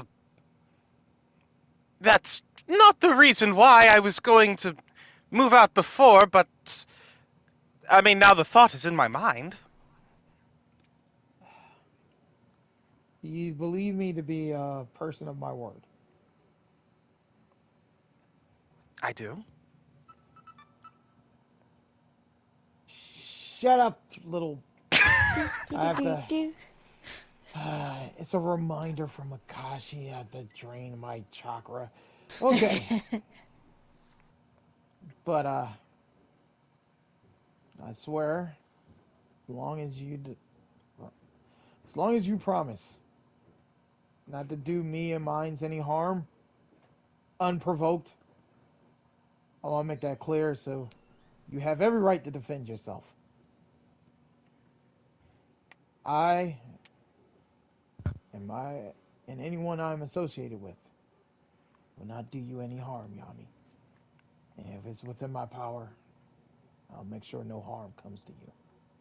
that's not the reason why I was going to move out before, but I mean, now the thought is in my mind. You believe me to be a person of my word. I do. Shut up, little. Do, do, I do, have do, to. do. Uh, it's a reminder from Akashi. I have to drain my chakra. Okay, but uh, I swear, as long as you, d- as long as you promise not to do me and mine's any harm, unprovoked, I want to make that clear. So you have every right to defend yourself. I and my and anyone I'm associated with will not do you any harm, Yami. And if it's within my power, I'll make sure no harm comes to you.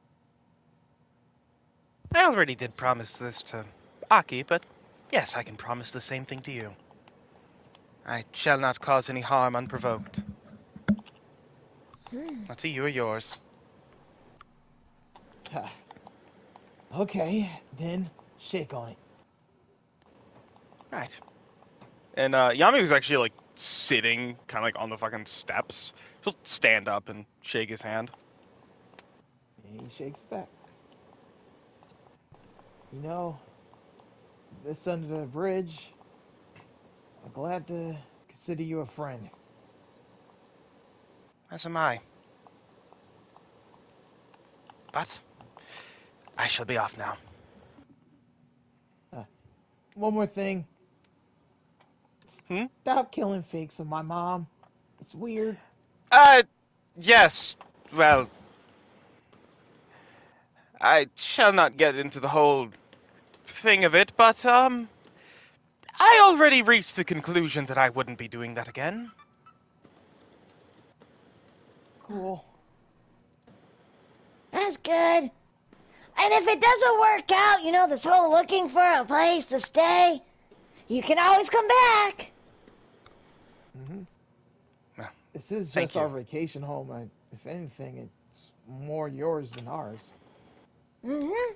I already did promise this to Aki, but yes, I can promise the same thing to you. I shall not cause any harm unprovoked. Hmm. Not to you or yours. Okay, then shake on it. Right. And uh, Yami was actually like sitting kind of like on the fucking steps. He'll stand up and shake his hand. And he shakes it back. You know, this under the bridge, I'm glad to consider you a friend. As am I. But I shall be off now. One more thing. Hmm? Stop killing fakes of my mom. It's weird. Uh, yes. Well, I shall not get into the whole thing of it, but, um, I already reached the conclusion that I wouldn't be doing that again. Cool. That's good. And if it doesn't work out, you know, this whole looking for a place to stay, you can always come back. hmm Well, This is thank just you. our vacation home. And if anything, it's more yours than ours. Mm-hmm.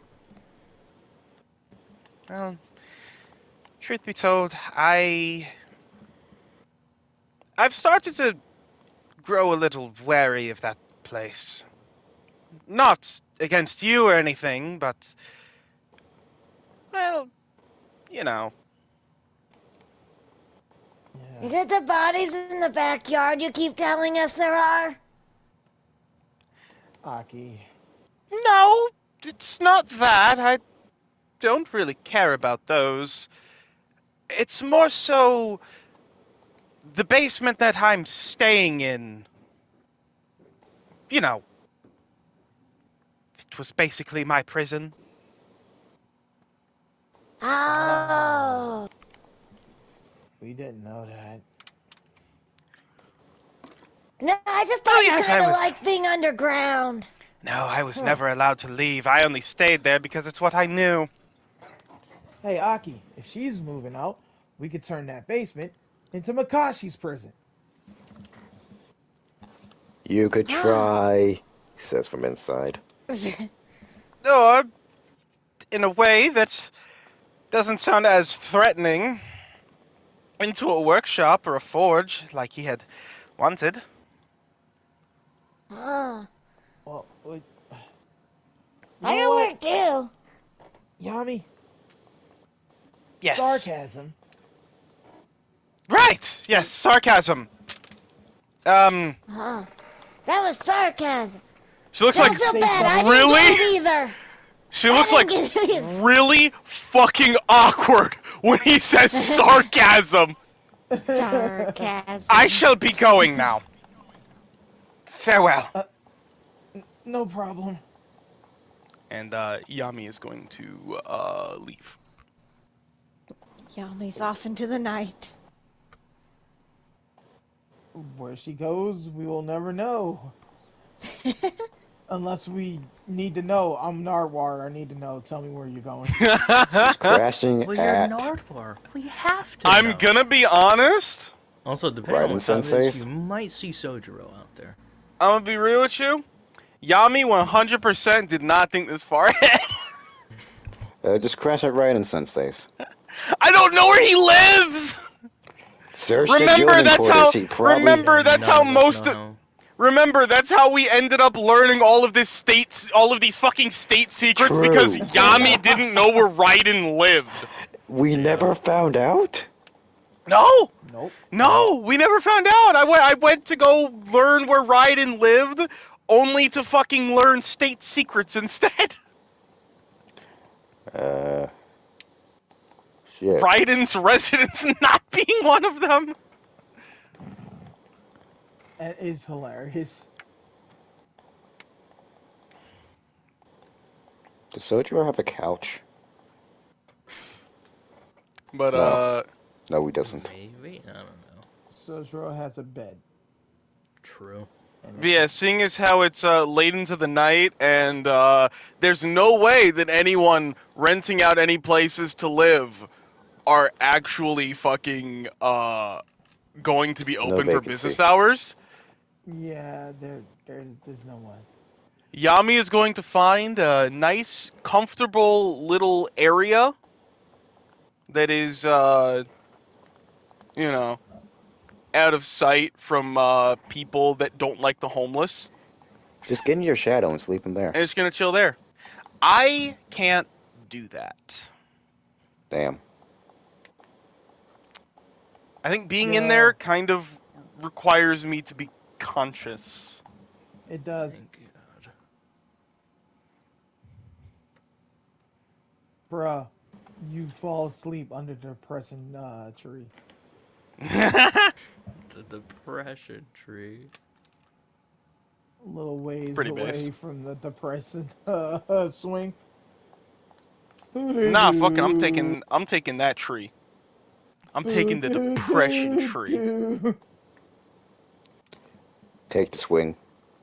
Well, truth be told, I... I've started to grow a little wary of that place. Not against you or anything, but... Well, you know. Is Yeah. it the bodies in the backyard you keep telling us there are? Aki. No, it's not that. I don't really care about those. It's more so the basement that I'm staying in. You know, it was basically my prison. Oh. We didn't know that. No, I just Oh, thought you yes, I kind of was- liked being underground. No, I was Huh. never allowed to leave. I only stayed there because it's what I knew. Hey, Aki, if she's moving out, we could turn that basement into Makashi's prison. You could try, he says from inside. Or, in a way that doesn't sound as threatening, into a workshop or a forge like he had wanted. Oh. Well, we, you I know can what, work too. Yami? Yes. Sarcasm. Right! Yes, sarcasm. Um, Huh. That was sarcasm. she looks Don't like feel Say bad. I something. didn't Really? get it either. She I looks like didn't get it either. really fucking awkward when he says sarcasm. Sarcasm. I shall be going now. Farewell. No problem. And uh, Yami is going to uh, leave. Yami's off into the night. Where she goes, we will never know. Unless we need to know. I'm Narwhal. I need to know. Tell me where you're going. Crashing Well, you're at Nardwar. We have to I'm know. gonna be honest. Also, depending on Raiden what time it senseis? is, you might see Sojiro out there. I'm gonna be real with you. Yami one hundred percent did not think this far ahead. Uh, just crash at Raiden Sensei's. I don't know where he lives. Search Remember, the Gildan that's quarters. how- He probably remember- Yeah, that's none how of us most know of- how. Remember, that's how we ended up learning all of this states, all of these fucking state secrets True. because Yami didn't know where Raiden lived. we never found out. No, Nope. no, we never found out. I went, I went to go learn where Raiden lived, only to fucking learn state secrets instead. Uh, shit. Raiden's residence not being one of them. That is hilarious. Does Sojiro have a couch? But No. uh, No, he doesn't. Maybe? I don't know. Sojiro has a bed. True. And yeah, seeing as how it's uh, late into the night, and uh, there's no way that anyone renting out any places to live are actually fucking uh, going to be No open for vacancy. business hours. Yeah, there, there's, there's no one. Yami is going to find a nice, comfortable little area that is, uh, you know, out of sight from uh, people that don't like the homeless, Just get in your shadow and sleep in there. and it's going to chill there. I can't do that. Damn. I think being Yeah. in there kind of requires me to be conscious. It does. Thank God. Bruh, you fall asleep under the depressing uh, tree. The depression tree. A little ways Pretty away based. from the depressing uh, swing. Nah, fuck it. I'm taking. I'm taking that tree. I'm taking the depression tree. Take the swing.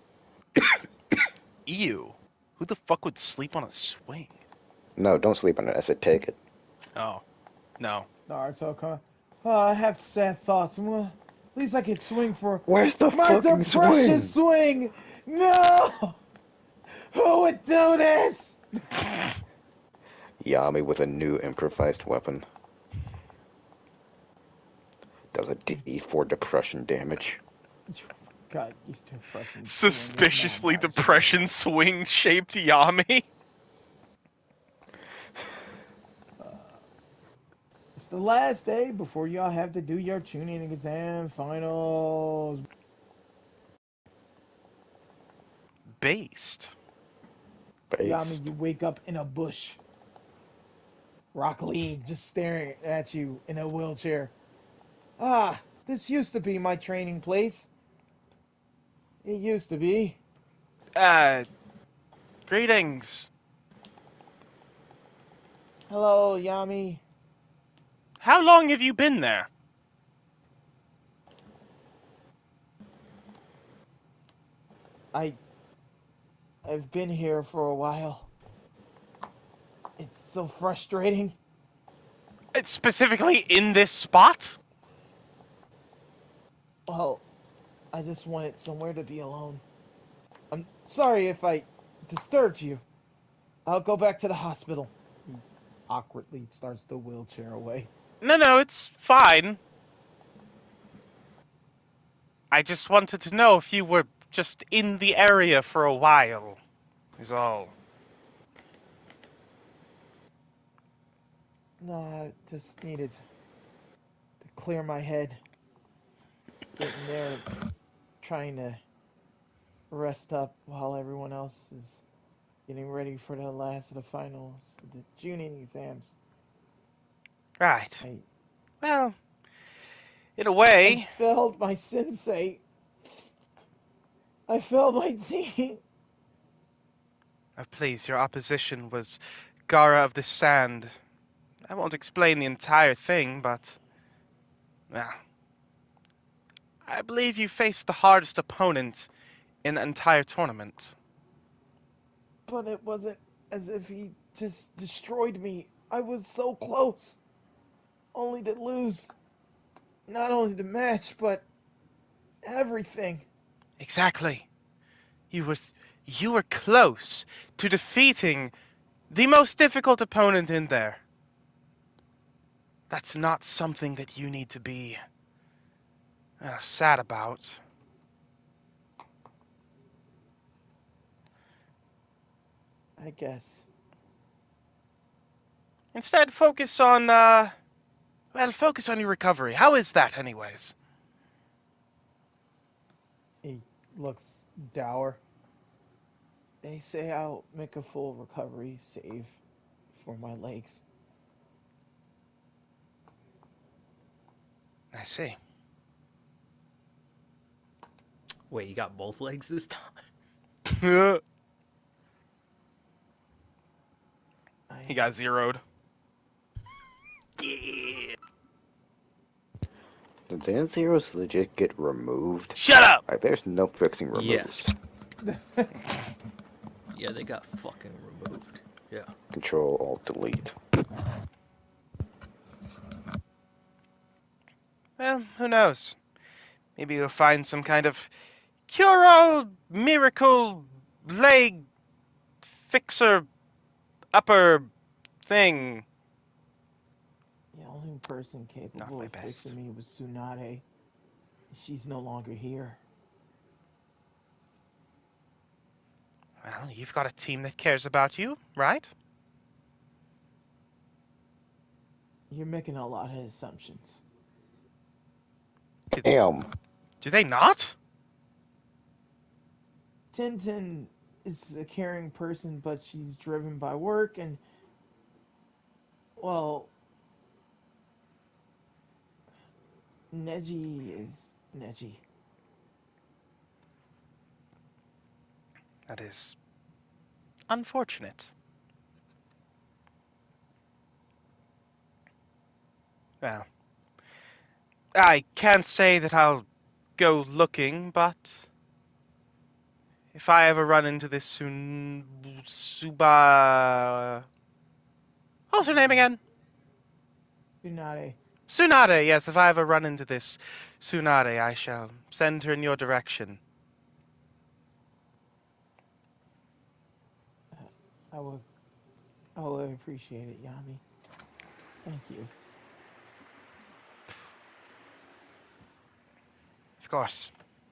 Ew. Who the fuck would sleep on a swing? No, don't sleep on it. I said take it. Oh, no. Naruto, come on. Oh, I have sad thoughts. Well, at least I could swing for Where's the my fucking depression swing? swing. No! Who would do this? Yami with a new improvised weapon. Does a D four depression damage. God, you depression swing is Suspiciously not my depression shit. swing shaped Yami. Uh, it's the last day before y'all have to do your tuning exam finals. Based. Base. Yami, you wake up in a bush. Rock Lee just staring at you in a wheelchair. Ah, this used to be my training place. It used to be. Uh, greetings. Hello, Yami. How long have you been there? I... I've been here for a while. It's so frustrating. It's specifically in this spot? Well, I just wanted somewhere to be alone. I'm sorry if I disturbed you. I'll go back to the hospital. He awkwardly starts the wheelchair away. No, no, it's fine. I just wanted to know if you were just in the area for a while, is all. No, I just needed to clear my head. Getting there, trying to rest up while everyone else is getting ready for the last of the finals, the Junin exams. Right. I, Well, in a I way, failed my sensei. I failed my team. oh, please, your opposition was Gara of the Sand. I won't explain the entire thing, but, well, I believe you faced the hardest opponent in the entire tournament. But it wasn't as if he just destroyed me. I was so close. Only to lose. Not only the match, but everything. Exactly. You were, you were close to defeating the most difficult opponent in there. That's not something that you need to be uh, sad about. I guess. Instead, focus on, uh, well, focus on your recovery. How is that, anyways? He looks dour. They say I'll make a full recovery save for my legs. I see. Wait, you got both legs this time? I, He got zeroed. Yeah. Did the zeros legit get removed? Shut up! Like, there's no fixing removes. Yes. Yeah, they got fucking removed. Yeah. Control Alt Delete. Well, who knows? Maybe you'll find some kind of cure-all, miracle, leg, fixer, upper thing. The only person Not capable my of best. fixing me was Tsunade. She's no longer here. Well, you've got a team that cares about you, right? You're making a lot of assumptions. Damn. Do they not? Tintin is a caring person, but she's driven by work, and Well, Neji is Neji. That is unfortunate. Well, I can't say that I'll go looking, but if I ever run into this Sun... Suba... What's her name again? Tsunade. Tsunade, yes, if I ever run into this Tsunade, I shall send her in your direction. I would, I would appreciate it, Yami. Thank you. Of course.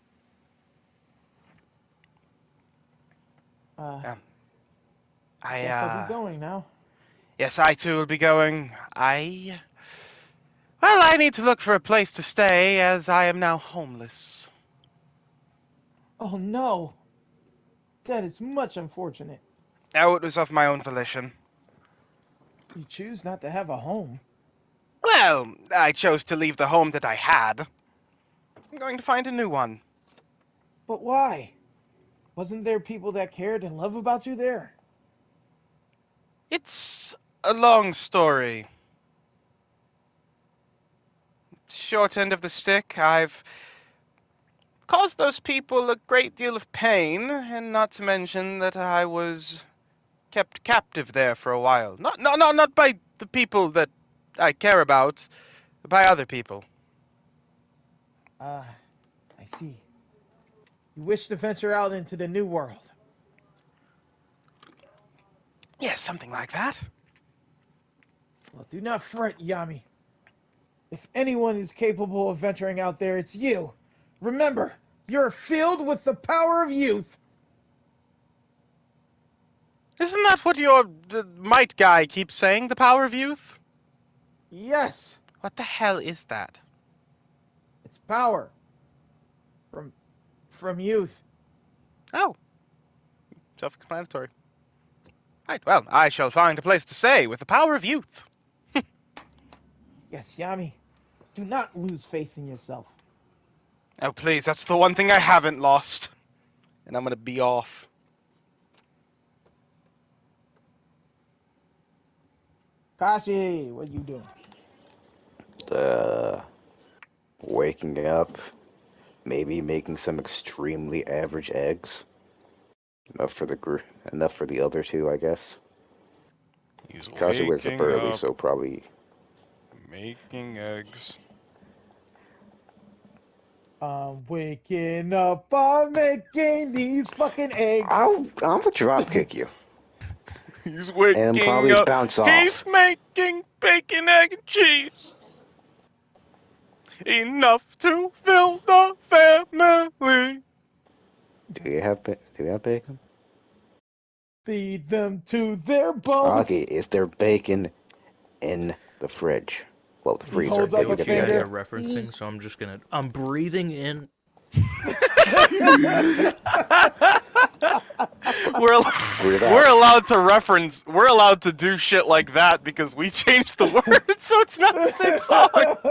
Uh, Um, I, guess I'll uh... be going now. Yes, I too will be going. I... Well, I need to look for a place to stay, as I am now homeless. Oh no! That is much unfortunate. Oh, it was of my own volition. You choose not to have a home. Well, I chose to leave the home that I had. I'm going to find a new one. But why? Wasn't there people that cared and loved about you there? It's a long story. Short end of the stick, I've caused those people a great deal of pain, and not to mention that I was kept captive there for a while. Not, no, no, not by the people that I care about, but by other people. Ah, I see. You wish to venture out into the new world. Yes, something like that. Well, do not fret, Yami. If anyone is capable of venturing out there, it's you. Remember, you're filled with the power of youth. Isn't that what your uh, might guy keeps saying, the power of youth? Yes, What the hell is that? it's power. From from youth. Oh. Self-explanatory. Right, well, I shall find a place to stay with the power of youth. Yes, Yami. Do not lose faith in yourself. Oh, please, that's the one thing I haven't lost. And I'm gonna be off. Kashi, what you doing? Uh, waking up, maybe making some extremely average eggs. Enough for the gr- enough for the other two, I guess. He's Kashi wakes up waking early, up, so probably. making eggs. I'm waking up, I'm making these fucking eggs. I'll I'm gonna drop kick you He's waking and probably up. bounce He's off. making bacon, egg, and cheese. Enough to fill the family. Do you have ba- do you have bacon? Feed them to their bones. Okay, is there bacon in the fridge? Well, the He freezer. holds If up we a get You guys the are finger. referencing, so I'm just gonna. I'm breathing in. we're Breathe we're out. allowed to reference. We're allowed to do shit like that because we changed the words, so it's not the same song.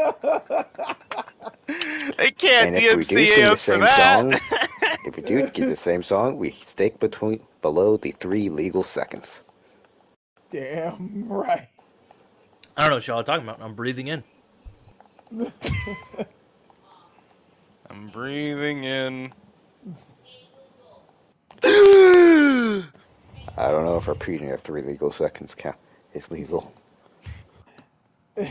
They can't And if we do D M C A sing the us for same that. song, if we do get the same song, we stick between below the three legal seconds. Damn right. I don't know what y'all are talking about. I'm breathing in. I'm breathing in. I I don't know if repeating at three legal seconds count is legal. uh,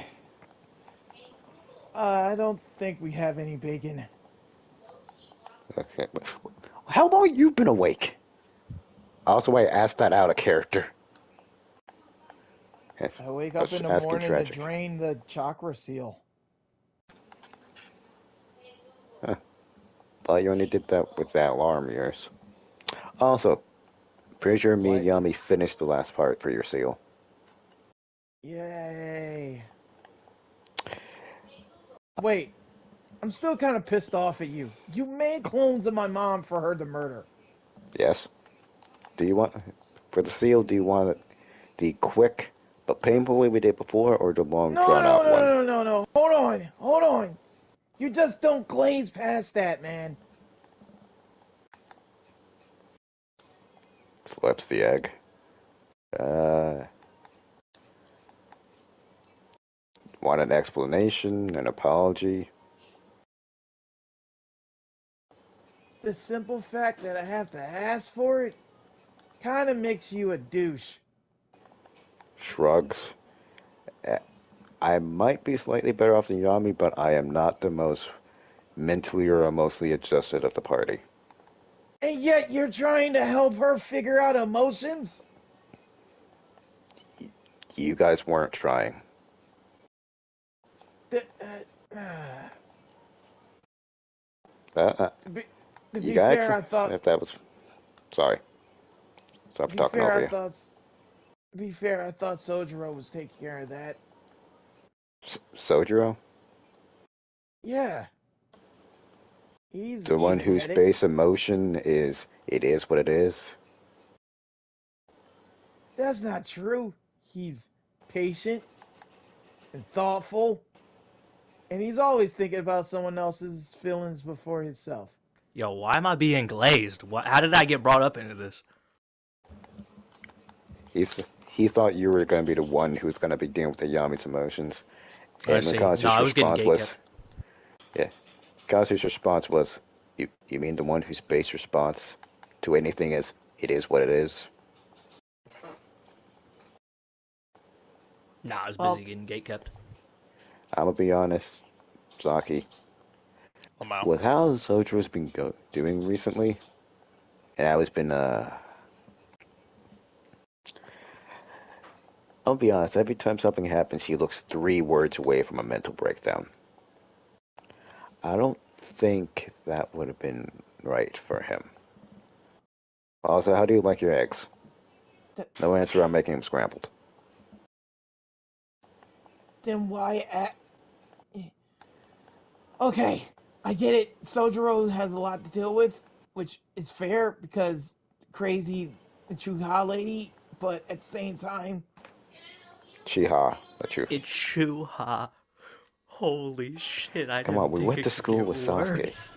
I don't think we have any bacon. Okay. How long you been awake? Also, I asked that out of character. That's, I wake I up was in the asking morning tragic. to drain the chakra seal. Huh. Thought you only did that with that alarm of yours. Also, pretty sure me and What? Yami finished the last part for your seal. Yay. Wait, I'm still kind of pissed off at you. You made clones of my mom for her to murder. Yes. Do you want for the seal? Do you want the quick But painful way we did before, or the long No, drawn no, out no, one? no, no, no. Hold on, hold on. You just don't glaze past that, man. Flips the egg. Uh, want an explanation, an apology? The simple fact that I have to ask for it kind of makes you a douche. Shrugs. Uh, I might be slightly better off than Yami, but I am not the most mentally or emotionally adjusted of the party. And yet you're trying to help her figure out emotions? You guys weren't trying. The, uh, uh, Uh, uh, to be, to you be guys, fair, I thought. if that was, sorry, stop To be talking fair, over I you. thought. To be fair, I thought Sojiro was taking care of that. S- Sojiro, Yeah, he's the one whose empathetic. base emotion is it is what it is. That's not true. He's patient and thoughtful, and he's always thinking about someone else's feelings before himself. Yo, why am I being glazed? What? How did I get brought up into this? He th- he thought you were going to be the one who's going to be dealing with the Yami's emotions, I and see. No, Mikazu's I was getting response gate was, kept. yeah, Mikazu's response was, you you mean the one whose base response to anything is it is what it is? Nah, I was Well, busy getting gate kept. I'm gonna be honest, Saki, I'm out. with how Sojiro's been go- doing recently, and how he's been uh. I'll be honest, every time something happens, he looks three words away from a mental breakdown. I don't think that would have been right for him. Also, how do you like your eggs? th- No answer, I'm making them scrambled. then why at? Okay, I get it. Sojiro has a lot to deal with, which is fair because crazy the Chuha lady, but at the same time, Chiha, the truth. It's Shuha. Holy shit, I Come on, didn't we think went it to could school get with Sasuke. worse.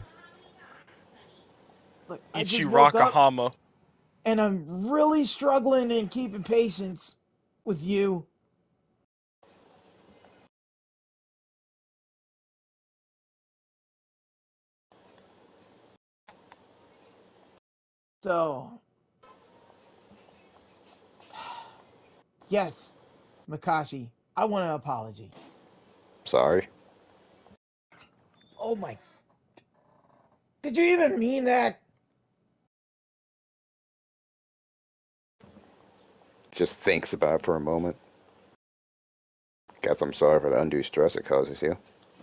look, I just woke up Ichirakahama. and I'm really struggling in keeping patience with you. So, yes, Makashi, I want an apology. Sorry. Oh my, did you even mean that? Just thinks about it for a moment. Guess I'm sorry for the undue stress it causes you.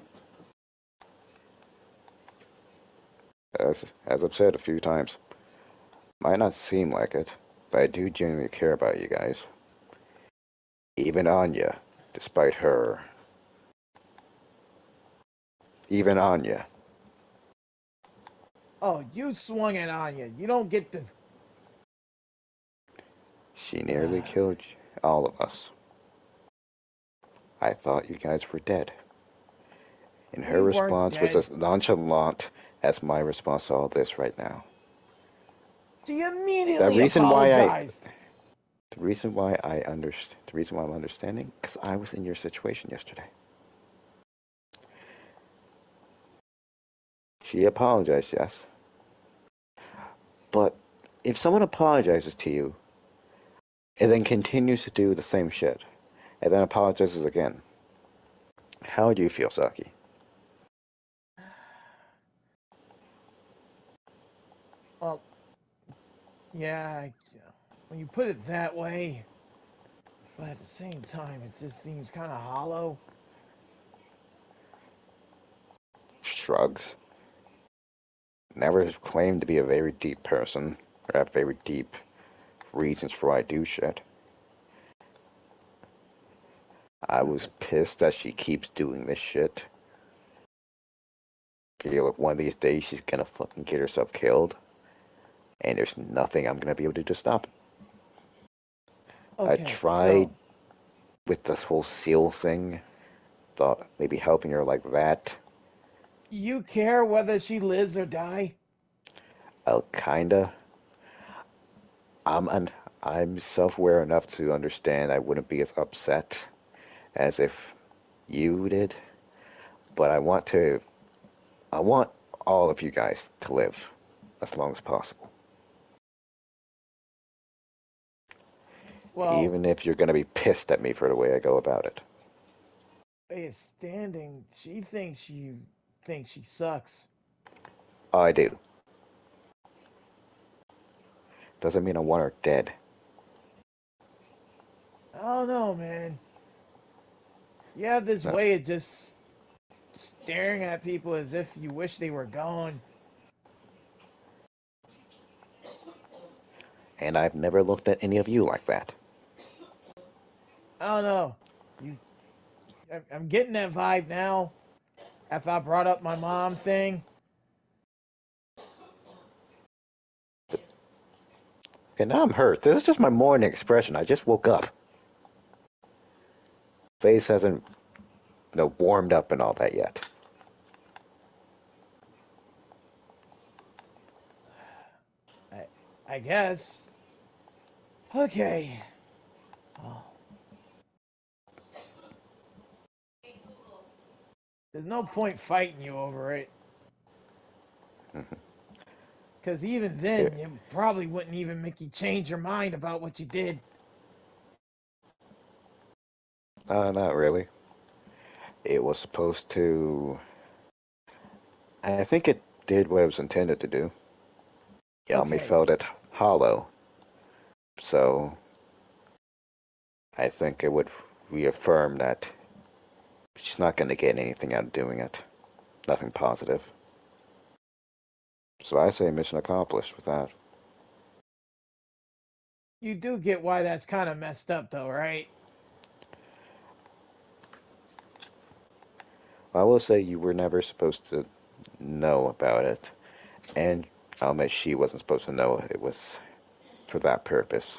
As, as I've said a few times, might not seem like it, but I do genuinely care about you guys. Even Anya, despite her. Even Anya. Oh, you swung it on you. You don't get this. She nearly killed all of us. I thought you guys were dead. And her We weren't response was dead. as nonchalant as my response to all this right now. She The immediately reason why I, apologized. the reason why I underst, the reason why I'm understanding, because I was in your situation yesterday. She apologized, yes. But if someone apologizes to you and then continues to do the same shit, and then apologizes again, how do you feel, Saki? Well, yeah, when you put it that way, but at the same time, it just seems kind of hollow. Shrugs. Never claimed to be a very deep person, or have very deep reasons for why I do shit. I was pissed that she keeps doing this shit. Feel like one of these days she's gonna fucking get herself killed, and there's nothing I'm gonna be able to do to stop it. I Okay, tried so with this whole seal thing. Thought maybe helping her like that. You care whether she lives or die? I'll kinda. I'm un- I'm self-aware enough to understand I wouldn't be as upset as if you did, but I want to. I want all of you guys to live as long as possible. Well, Even if you're going to be pissed at me for the way I go about it. it's standing. She thinks you think she sucks. Oh, I do. Doesn't mean I want her dead. I don't know, man. You have this No. way of just staring at people as if you wish they were gone. And I've never looked at any of you like that. I don't know. You, I- I'm getting that vibe now. After I brought up my mom thing. Okay, now I'm hurt. This is just my morning expression. I just woke up. Face hasn't, you know, warmed up and all that yet. I, I guess. Okay. Oh, there's no point fighting you over it. Mhm. Because even then, it probably wouldn't even make you change your mind about what you did. Uh, not really. It was supposed to. I think it did what it was intended to do. Yami Okay. felt it hollow, so I think it would reaffirm that she's not going to get anything out of doing it. Nothing positive. So I say mission accomplished with that. You do get why that's kind of messed up, though, right? I will say you were never supposed to know about it, and I'll admit she wasn't supposed to know it was for that purpose.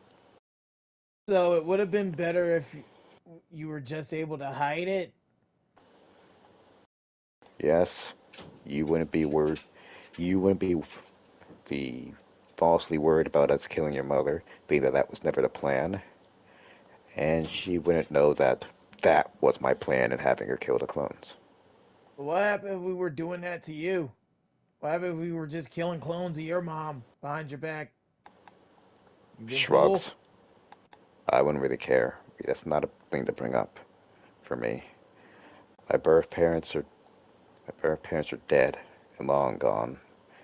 So it would have been better if you were just able to hide it. Yes, you wouldn't be worried. You wouldn't be be falsely worried about us killing your mother, being that that was never the plan, and she wouldn't know that that was my plan in having her kill the clones. What happened if we were doing that to you? What happened if we were just killing clones of your mom behind your back? You been cool? Shrugs. I wouldn't really care. That's not a thing to bring up for me. My birth parents are my birth parents are dead and long gone.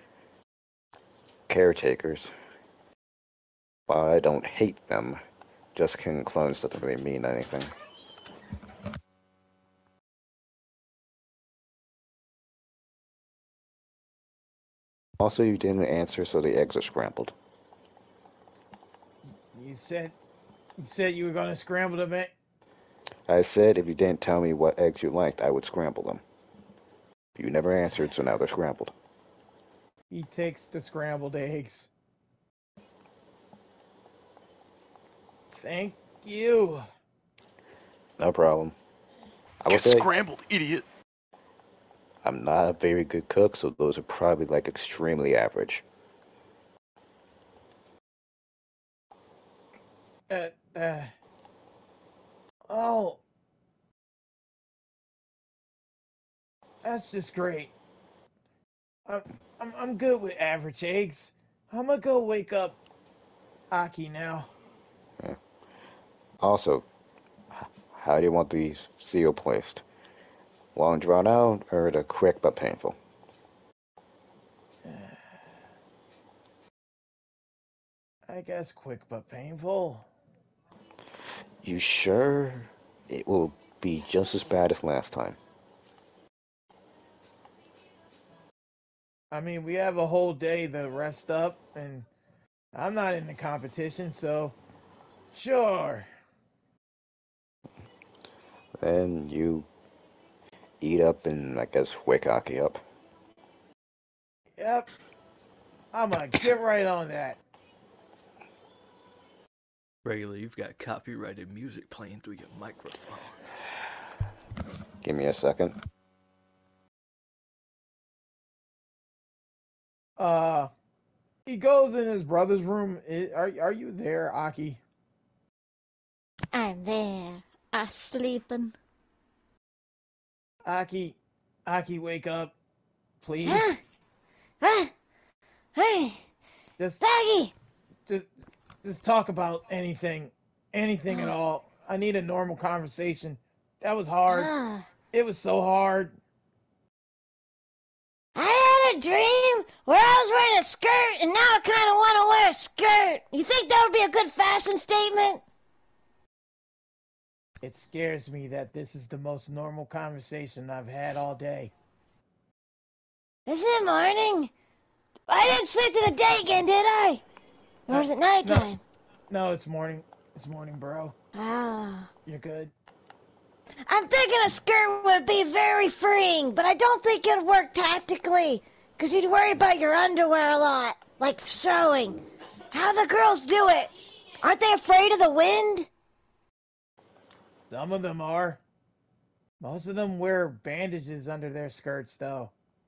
Caretakers. While I don't hate them, just killing clones doesn't really mean anything. Also, you didn't answer, so the eggs are scrambled. You said you said you were gonna scramble them. Egg. I said if you didn't tell me what eggs you liked, I would scramble them. You never answered, so now they're scrambled. He takes the scrambled eggs. Thank you. No problem. I will Get say, scrambled, idiot. I'm not a very good cook, so those are probably like extremely average. Uh, uh, oh, that's just great. I'm, I'm, I'm good with average eggs. I'm gonna go wake up Aki now. Yeah. Also, how do you want the seal placed? Long drawn out, or the quick but painful? I guess quick but painful. You sure it will be just as bad as last time? I mean, we have a whole day to rest up, and I'm not in the competition, so sure. Then you eat up and I guess wake Aki up. Yep, I'm gonna get right on that. Regular, you've got copyrighted music playing through your microphone. Give me a second. Uh, he goes in his brother's room. I- Are are you there, Aki? I'm there. I sleeping. Aki, Aki, wake up, please. Huh? Huh? Hey, Just, Doggy! just, just talk about anything, anything at all. I need a normal conversation. That was hard. Ah, It was so hard. I had a dream where I was wearing a skirt, and now I kind of want to wear a skirt. You think that would be a good fashion statement? It scares me that this is the most normal conversation I've had all day. Is it morning? I didn't sleep through the day again, did I? Or is it nighttime? No, it's morning. It's morning, bro. Ah. You're good. I'm thinking a skirt would be very freeing, but I don't think it'd work tactically, because you'd worry about your underwear a lot, like showing. How the girls do it? Aren't they afraid of the wind? Some of them are. Most of them wear bandages under their skirts, though.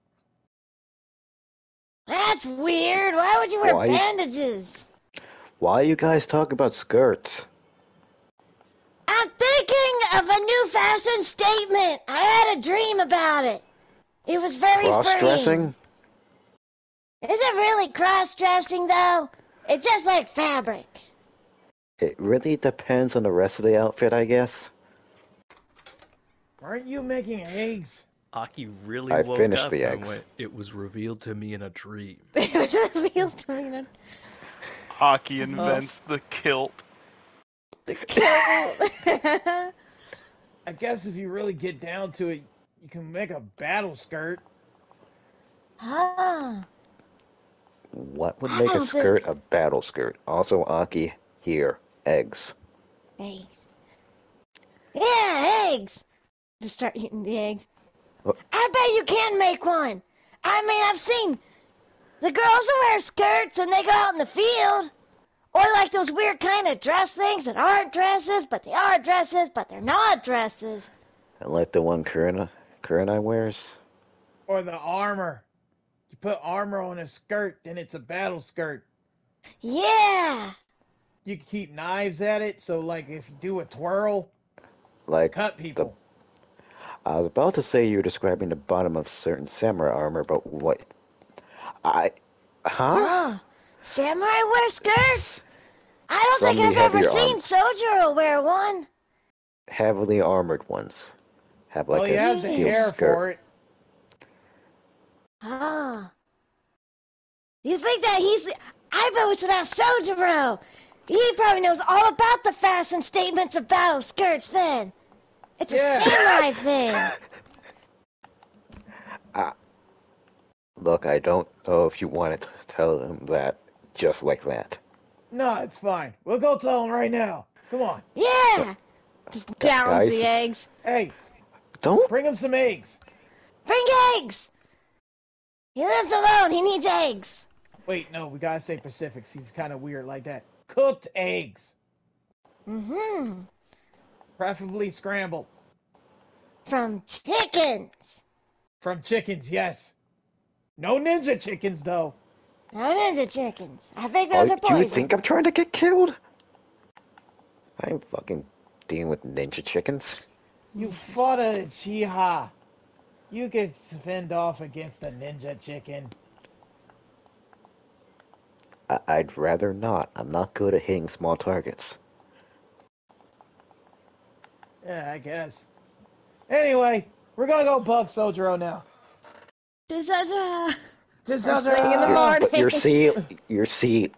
That's weird. Why would you wear Why? bandages? Why you guys talk about skirts? I'm thinking of a new fashion statement. I had a dream about it. It was very freeing. Cross-dressing? Is it really cross-dressing, though? It's just like fabric. It really depends on the rest of the outfit, I guess. Aren't you making eggs? Aki really I woke finished up the and eggs. went, it was revealed to me in a dream. It was revealed to me. that- Hockey invents the kilt. The kill. I guess if you really get down to it, you can make a battle skirt. Ah. What would I make a don't skirt think- a battle skirt? Also, Aki, here, eggs. Eggs. Yeah, eggs. Just start eating the eggs. Oh. I bet you can make one. I mean, I've seen the girls who wear skirts and they go out in the field. Or like those weird kind of dress things that aren't dresses, but they are dresses, but they're not dresses. I like the one Kurina, Kurina wears. Or the armor. You put armor on a skirt, then it's a battle skirt. Yeah. You can keep knives at it, so like if you do a twirl, Like, cut people. I was about to say you were describing the bottom of certain samurai armor, but what? I... Huh? Ah, samurai wear skirts? I don't Some think of the I've ever heavier seen arm- Sojiro wear one. Heavily armored ones. Have like Well, you a have the steel hair skirt. for it. Ah. You think that he's... I bet we should ask Sojiro. He probably knows all about the fashion statements of battle skirts then. It's a Yeah. samurai thing. Look, I don't know if you want to tell them that just like that. No, it's fine. We'll go tell him right now. Come on. Yeah. Just Gu- downs guys, the eggs. Hey, Don't. bring him some eggs. Bring eggs. He lives alone. He needs eggs. Wait, no, we gotta say Pacifics. He's kind of weird like that. Cooked eggs. Mm-hmm. Preferably scrambled. From chickens. From chickens, yes. No ninja chickens, though. No ninja chickens. I think Oh, those are do poison. you think I'm trying to get killed? I ain't fucking dealing with ninja chickens. You fought a Chiha. You get fend off against a ninja chicken. I- I'd rather not. I'm not good at hitting small targets. Yeah, I guess. Anyway, we're gonna go bug Sojiro now. This is a... To First thing in the Sojiro! morning. But your seat, your seat.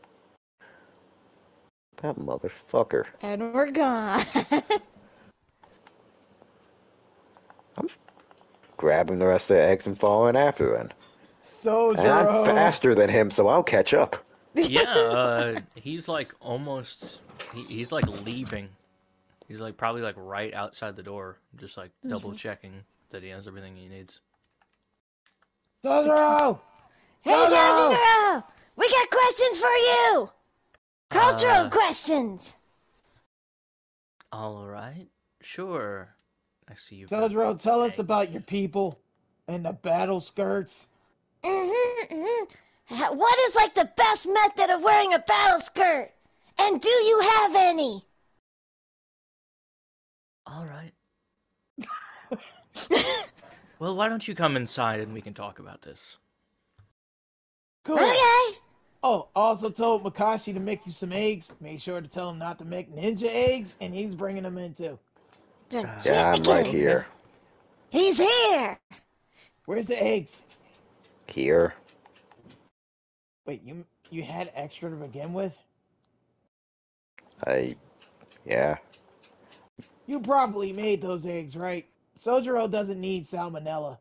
That motherfucker. And we're gone. I'm grabbing the rest of the eggs and following after then. Sojiro! And I'm faster than him, so I'll catch up. Yeah, uh, he's like almost, he, he's like leaving. He's like probably like right outside the door, just like double checking that he has everything he needs. Sojiro! Hey, Sojiro! Sojiro! We got questions for you! Cultural Uh, questions. all right. Sure. I see you. Sojiro, tell us about your people and the battle skirts. Mm-hmm, mm-hmm. What is like the best method of wearing a battle skirt? And do you have any? All right. Well, why don't you come inside and we can talk about this? Cool. Okay. Oh, also told Makashi to make you some eggs. Make sure to tell him not to make ninja eggs, and he's bringing them in too. They're Uh, Yeah, I'm right chicken. here. He's here. Where's the eggs? Here. Wait, you you had extra to begin with? I. Yeah. You probably made those eggs, right? Sojiro doesn't need salmonella.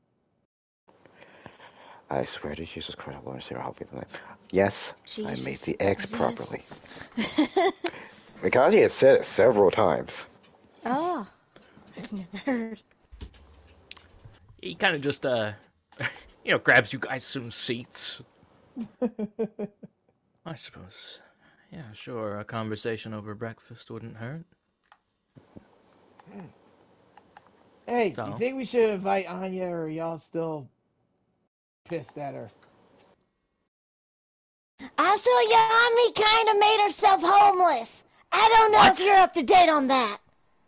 I swear to Jesus Christ, Lord, Sarah, help me tonight. Yes, I made Jesus. the eggs Yes. properly. Mikazi has said it several times. Oh, I've never heard. He kind of just, uh, you know, grabs you guys some seats. I suppose. Yeah, sure. A conversation over breakfast wouldn't hurt. Hey, So? you think we should invite Anya, or are y'all still pissed at her? I saw Yami kind of made herself homeless. I don't know What? if you're up to date on that.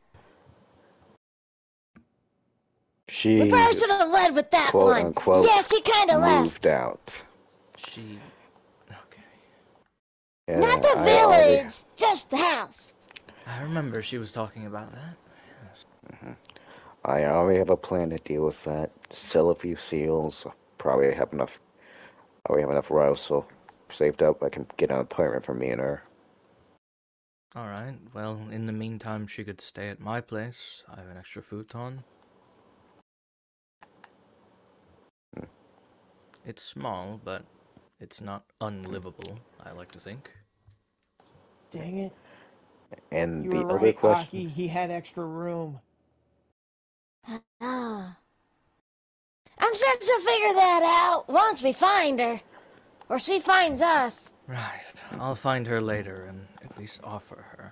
She We probably should have led with that quote one. unquote Yes, he kind of left. moved out. She. Okay. Yeah, Not the I village, already- just the house. I remember she was talking about that. Yes. Mhm. I already have a plan to deal with that. Sell a few seals. Probably have enough. I already have enough rice, so saved up. I can get an apartment for me and her. Alright, well, in the meantime, she could stay at my place. I have an extra futon. Hmm. It's small, but it's not unlivable, I like to think. Dang it. And You the were other right, question. Aki. He had extra room. Ah. I'm sure to figure that out once we find her. Or she finds us. Right, I'll find her later and at least offer her.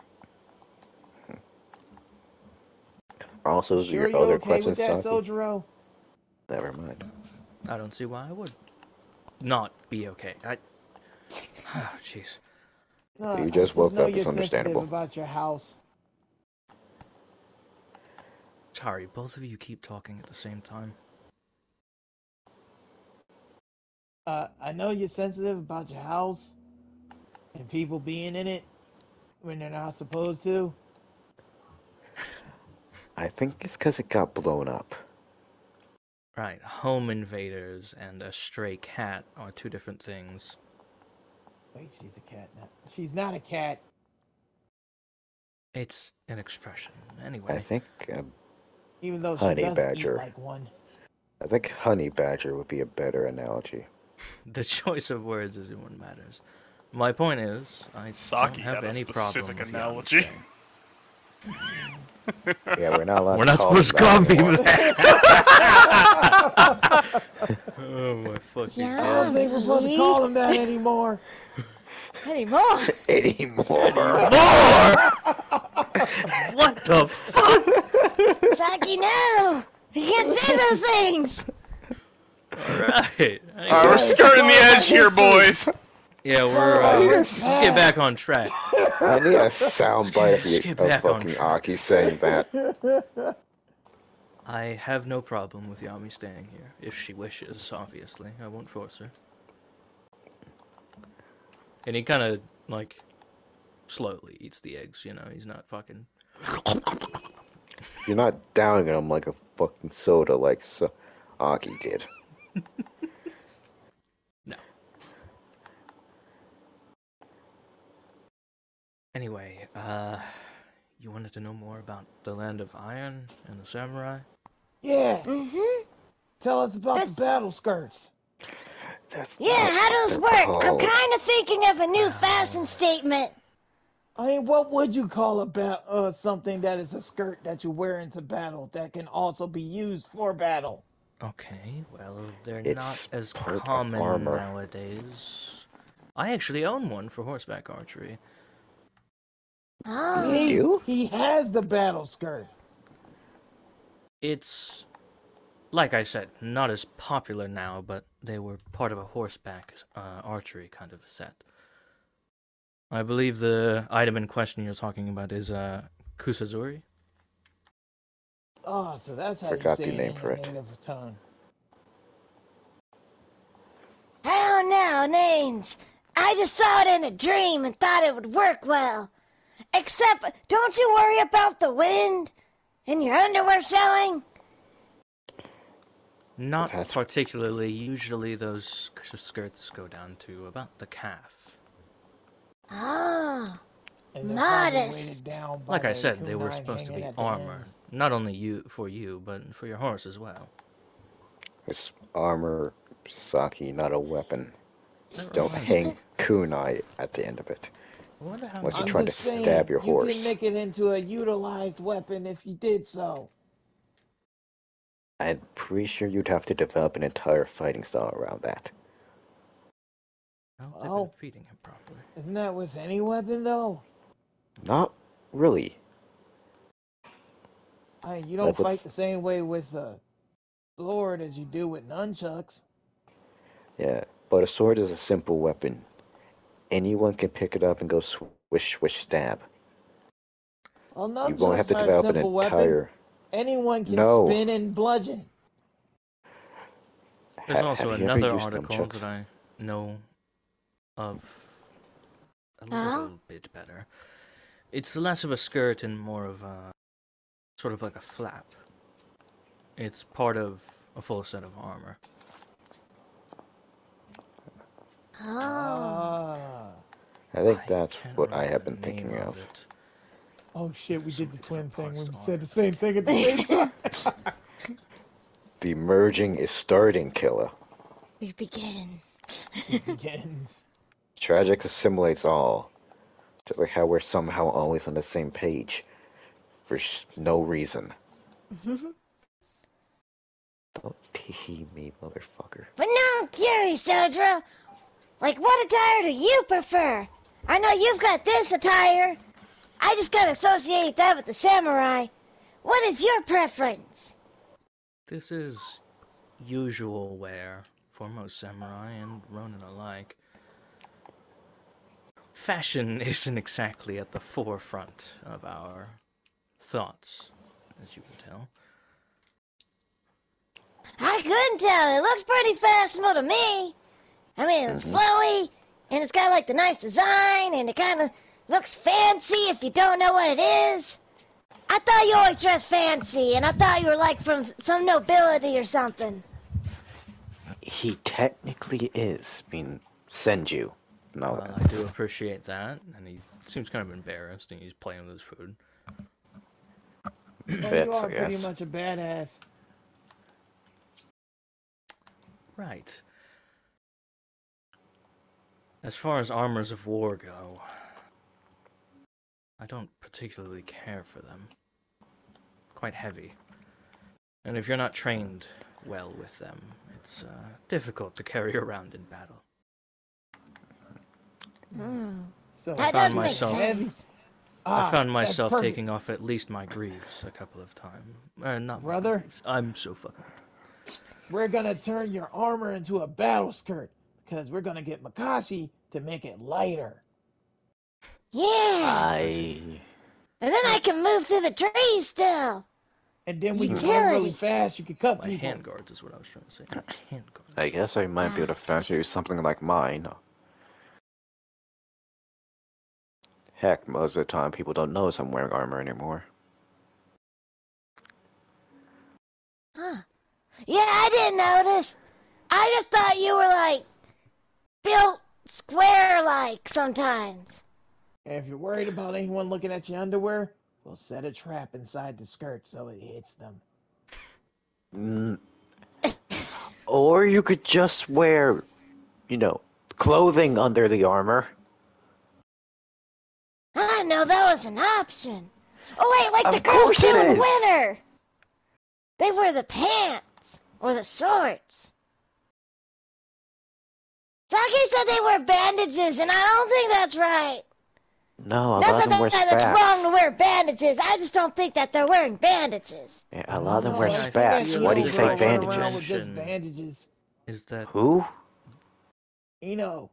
Also, Sure your you other okay with questions, that, Saki? Sojiro? Never mind. I don't see why I would not be okay. I. Oh, jeez. No, You I just just woke know up, you're it's sensitive understandable. about your house. Sorry, both of you keep talking at the same time. Uh, I know you're sensitive about your house and people being in it when they're not supposed to. I think it's because it got blown up. Right, home invaders and a stray cat are two different things. Wait, she's a cat now. She's not a cat. It's an expression. I Anyway, think. Uh, Even though she Honey does badger. eat like one. I think honey badger would be a better analogy. the choice of words is what matters. My point is, I Saki don't have had a any problem specific with Yami analogy. staying. Yeah, we're not allowed We're to not call supposed to them call that people anymore. that. Oh my fucking Yeah. I don't god. think we're supposed to call him that anymore. Anymore. Anymore. More! What the fuck? Saki, no! You can't say those things! Alright. Alright, we're skirting the edge here, boys. Yeah, we're, Oh, uh, we're let's get back on track. I need a sound bite of, Let's you, get of back on fucking track. Aki saying that. I have no problem with Yami staying here, if she wishes, obviously. I won't force her. And he kind of, like, slowly eats the eggs, you know? He's not fucking... You're not downing them like a fucking soda like so- Aki did. No. Anyway, uh... you wanted to know more about the Land of Iron and the Samurai? Yeah, Mm-hmm. tell us about the That's- battle skirts. That's Yeah, not how what does they're work? I'm called. kind of thinking of a new fashion statement. I mean, what would you call a ba- uh, something that is a skirt that you wear into battle that can also be used for battle? Okay, well, they're It's not as part of common armor. nowadays. I actually own one for horseback archery. Oh. He, You? he has the battle skirt. It's, like I said, not as popular now, but they were part of a horseback uh, archery kind of a set. I believe the item in question you're talking about is uh, Kusazuri. Oh, so that's how you Forgot say the it name in for your it. native tongue. How now, Names? I just saw it in a dream and thought it would work well. Except, don't you worry about the wind and your underwear showing? Not That's- particularly. Usually those skirts go down to about the calf. Oh, And they're probably modest. weighted down by Like I the said, they were kunai supposed to hanging be at the armor, ends. not only you for you, but for your horse as well. It's armor, Saki, not a weapon. That Don't reminds hang me. kunai at the end of it. I wonder how Unless many you're I'm trying to just saying, stab your you horse. can make it into a utilized weapon if you did so. I'm pretty sure you'd have to develop an entire fighting style around that. I hope they've Oh. been feeding him properly. Isn't that with any weapon, though? Not really. I mean, you don't Like fight what's- the same way with a sword as you do with nunchucks. Yeah, but a sword is a simple weapon. Anyone can pick it up and go swish, swish, stab. Well, You won't have nunchucks to are a develop an simple weapon. entire. Anyone can No. spin and bludgeon. There's Ha- also have you ever another used article nunchucks? that I know of a Huh? little bit better. It's less of a skirt and more of a sort of like a flap. It's part of a full set of armor. Oh. Ah. I think I that's can't what I remember have the been name thinking of. it. Oh shit, we So did the many twin different thing. parts We to said armor. the same thing at the same time. The merging is starting, Killa. We begin. It begins. Tragic assimilates all. Just like how we're somehow always on the same page. For sh- no reason. Don't tee me, motherfucker. But now I'm curious, Ezra. Like, what attire do you prefer? I know you've got this attire. I just gotta associate that with the samurai. What is your preference? This is usual wear for most samurai and ronin alike. Fashion isn't exactly at the forefront of our thoughts, as you can tell. I couldn't tell. It looks pretty fashionable to me. I mean, it's Mhm. flowy, and it's got like the nice design, and it kind of looks fancy if you don't know what it is. I thought you always dressed fancy, and I thought you were like from some nobility or something. He technically is. I mean, Senju. No, Well, I do appreciate that, and he seems kind of embarrassed, and he's playing with his food. Well, you fits, are I pretty guess. much a badass. Right. As far as armors of war go, I don't particularly care for them. Quite heavy. And if you're not trained well with them, it's uh, difficult to carry around in battle. Hmm. So That found does make myself- heavy. sense. Ah, I found that's myself perfect. taking off at least my greaves a couple of times. Uh, not my Brother? greaves. I'm so fucking... We're gonna turn your armor into a battle skirt because we're gonna get Makashi to make it lighter. Yeah. I. And then I can move through the trees still. And then we can run Utility. really fast. You can cut My people. handguards is what I was trying to say. Not handguards. I guess I might be able to fashion something like mine. Heck, most of the time people don't notice I'm wearing armor anymore. Huh. Yeah, I didn't notice. I just thought you were like built square-like sometimes. And if you're worried about anyone looking at your underwear, we'll set a trap inside the skirt so it hits them. Mm. Or you could just wear, you know, clothing under the armor. I know that was an option. Oh wait, like Of the girls course do it in is. winter. They wear the pants or the shorts. Saki said they wear bandages, and I don't think that's right. No, a Not lot of that, them wear that that's wrong to spats. wear bandages. I just don't think that they're wearing bandages. Yeah, I a lot of don't them know. wear I I think that spats. feel Why do as you Eno's if say I gonna run should around bandages? with just mention bandages. is that Who? Eno.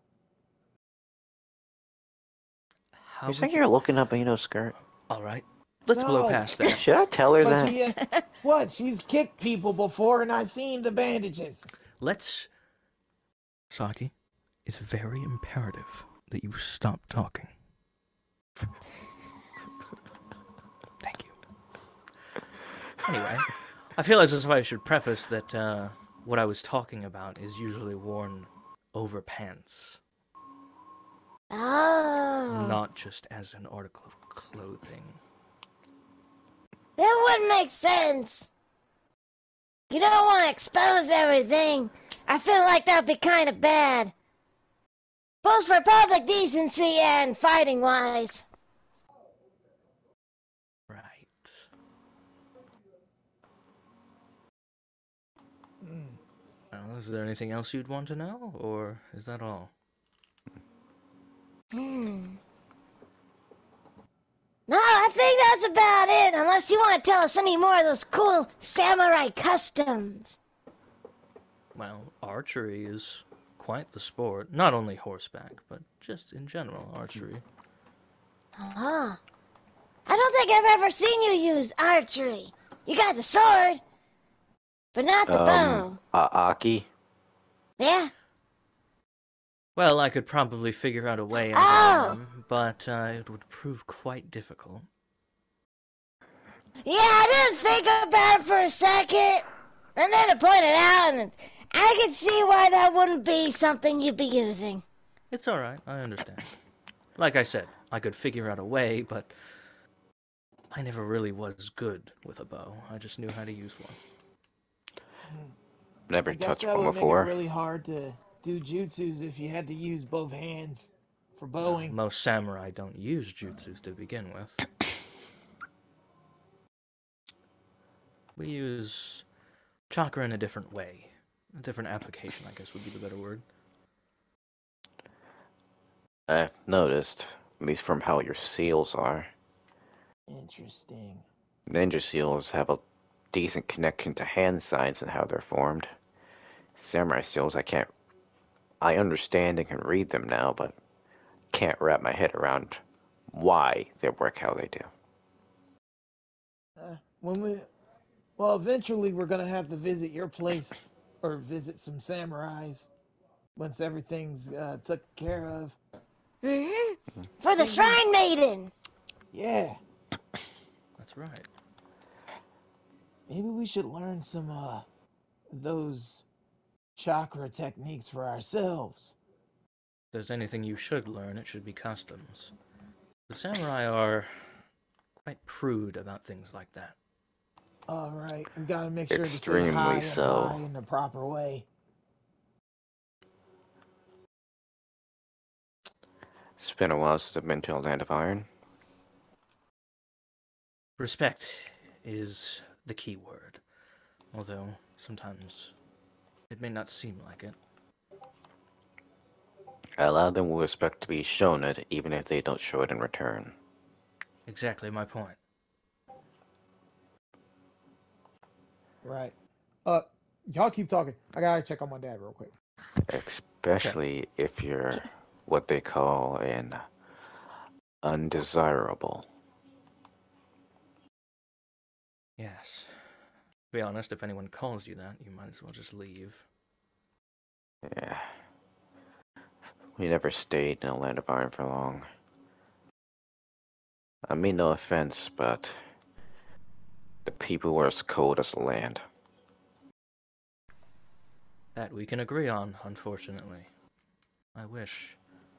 how You would think you? you're looking up Eno's skirt? All right, let's blow No. past that. Should I tell her But that? she, uh, what? She's kicked people before, and I've seen the bandages. Let's. Saki, it's very imperative that you stop talking. Thank you. Anyway, I feel as if I should preface that uh, what I was talking about is usually worn over pants, Oh, not just as an article of clothing. that wouldn't make sense. You don't want to expose everything. I feel like that'd be kind of bad. Both for public decency and fighting-wise. Right. Mm. Well, is there anything else you'd want to know, or is that all? Hmm. No, I think that's about it, unless you want to tell us any more of those cool samurai customs. Well, archery is quite the sport. Not only horseback, but just in general, archery. Ah. I don't think I've ever seen you use archery. You got the sword, but not the Um, bow. uh, Aki? Yeah? Well, I could probably figure out a way into Oh! one, but uh, it would prove quite difficult. Yeah, I didn't think about it for a second. And then it pointed out, and I could see why that wouldn't be something you'd be using. It's alright, I understand. Like I said, I could figure out a way, but I never really was good with a bow. I just knew how to use one. Never I guess touched that one would make it before. really hard to do jutsus if you had to use both hands for No, bowing. most samurai don't use jutsus to begin with. We use chakra in a different way. A different application, I guess would be the better word. I've noticed, at least from how your seals are. Interesting. Ninja seals have a decent connection to hand signs and how they're formed. Samurai seals, I can't. I understand and can read them now, but can't wrap my head around why they work how they do. Uh, when we, well, eventually we're gonna have to visit your place or visit some samurais once everything's uh, taken care of. Mm-hmm. For the Mhm. Shrine Maiden. Yeah, That's right. maybe we should learn some uh those chakra techniques for ourselves. If there's anything you should learn, it should be customs. The samurai are quite prude about things like that. All right, we gotta make sure to say Extremely hi and so. bye in the proper way. It's been a while since I've been to a land of iron. Respect is the key word, although sometimes it may not seem like it. I allow them will expect to be shown it, even if they don't show it in return. Exactly my point. Right. Uh, y'all keep talking. I gotta check on my dad real quick. Especially if you're what they call an undesirable. Yes. To be honest, if anyone calls you that, you might as well just leave. Yeah. We never stayed in a land of iron for long. I mean no offense, but the people were as cold as the land. That we can agree on, unfortunately. I wish.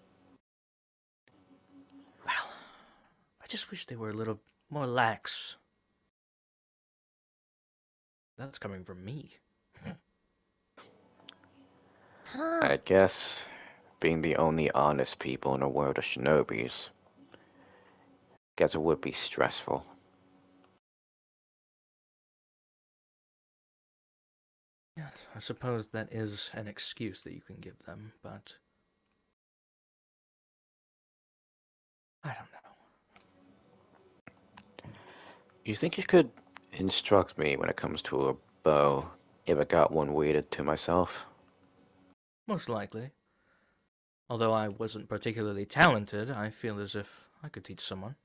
Well, I just wish they were a little more lax. That's coming from me. Huh. I guess being the only honest people in a world of shinobis, guess it would be stressful. Yes, I suppose that is an excuse that you can give them, but I don't know. You think you could instruct me when it comes to a bow if I got one weighted to myself? Most likely. Although I wasn't particularly talented, I feel as if I could teach someone.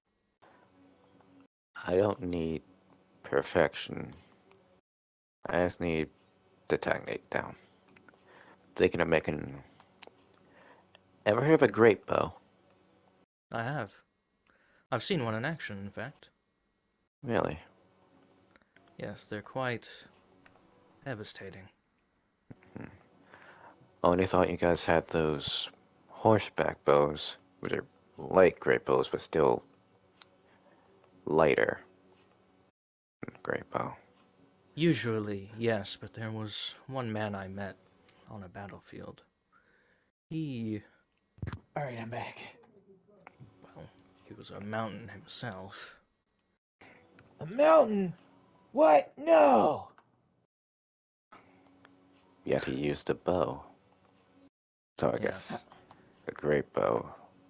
I don't need perfection. I just need the technique down. Thinking of making. Ever heard of a great bow? I have. I've seen one in action, in fact. Really? Yes, they're quite devastating. Hmm. Only thought you guys had those horseback bows, which are light great bows, but still lighter than a great bow. Usually, yes, but there was one man I met on a battlefield. He, All right, I'm back. well, he was a mountain himself. A mountain? What? No. Yet he used a bow. So I Yes. guess a great bow.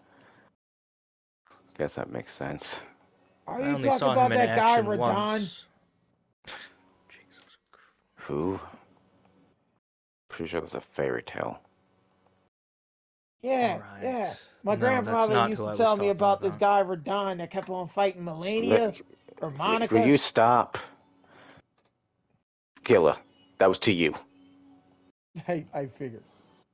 Guess that makes sense. Are I you only talking saw about him in that guy action Radon? once. Jesus Christ. Who? Pretty sure that's a fairy tale. Yeah, Alright. yeah. My No, that's grandfather not used who to I was tell me talking about this about. guy Radon that kept on fighting Melania Let, or will Monica. you stop? Killer, that was to you. I, I figured.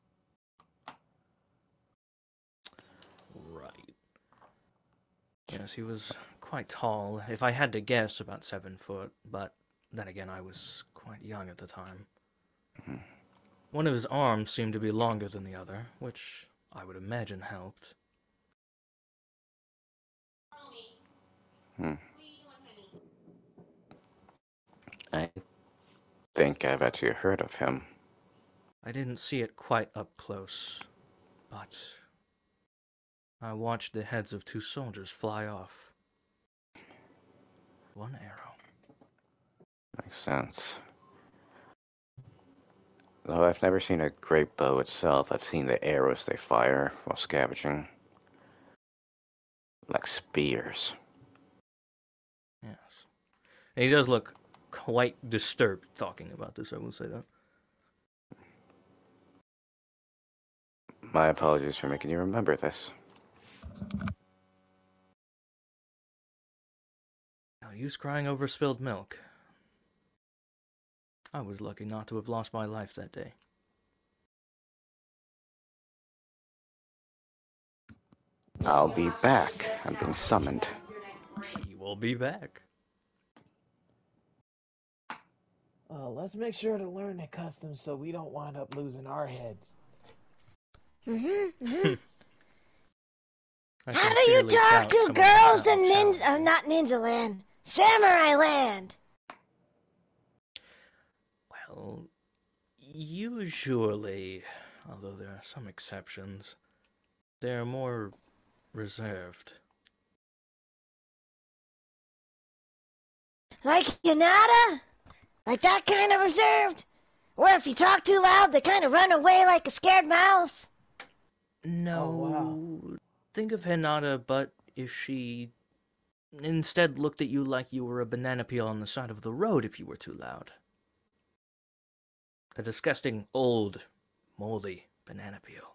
Right. Yes, he was quite tall. If I had to guess, about seven foot, but then again, I was quite young at the time. Hmm. One of his arms seemed to be longer than the other, which I would imagine helped. Hmm. I think I've actually heard of him. I didn't see it quite up close, but I watched the heads of two soldiers fly off. One arrow. Makes sense. Though I've never seen a great bow itself, I've seen the arrows they fire while scavenging. Like spears. Yes. And he does look quite disturbed talking about this, I will say that. My apologies for making you remember this. No use crying over spilled milk. I was lucky not to have lost my life that day. I'll be back. I'm being summoned. He will be back. Uh, let's make sure to learn the customs so we don't wind up losing our heads. Mm-hmm, mm-hmm. I How do you sincerely talk doubt to someone girls would in challenge Ninja, uh, you. not Ninja Land, Samurai Land? Well, usually, although there are some exceptions, they're more reserved. Like Yanada? Like that kind of reserved? Or if you talk too loud, they kind of run away like a scared mouse? No, Oh, wow. think of Hinata, but if she instead looked at you like you were a banana peel on the side of the road if you were too loud. A disgusting, old, moldy banana peel.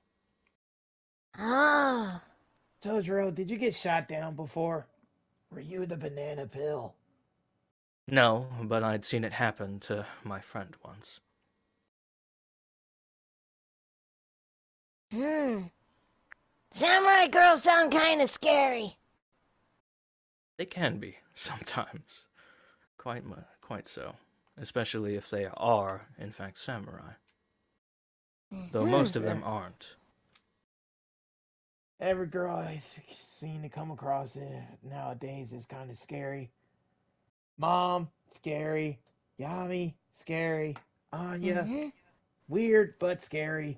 Ah. Totoro, did you get shot down before? Were you the banana pill? No, but I'd seen it happen to my friend once. Hmm. Samurai girls sound kind of scary. They can be, sometimes. Quite, mu- quite so. Especially if they are, in fact, samurai. Though Mm-hmm. most of them Fair. aren't. Every girl I've seen to come across it nowadays is kind of scary. Mom, scary. Yami, scary. Anya, Mm-hmm. weird but scary.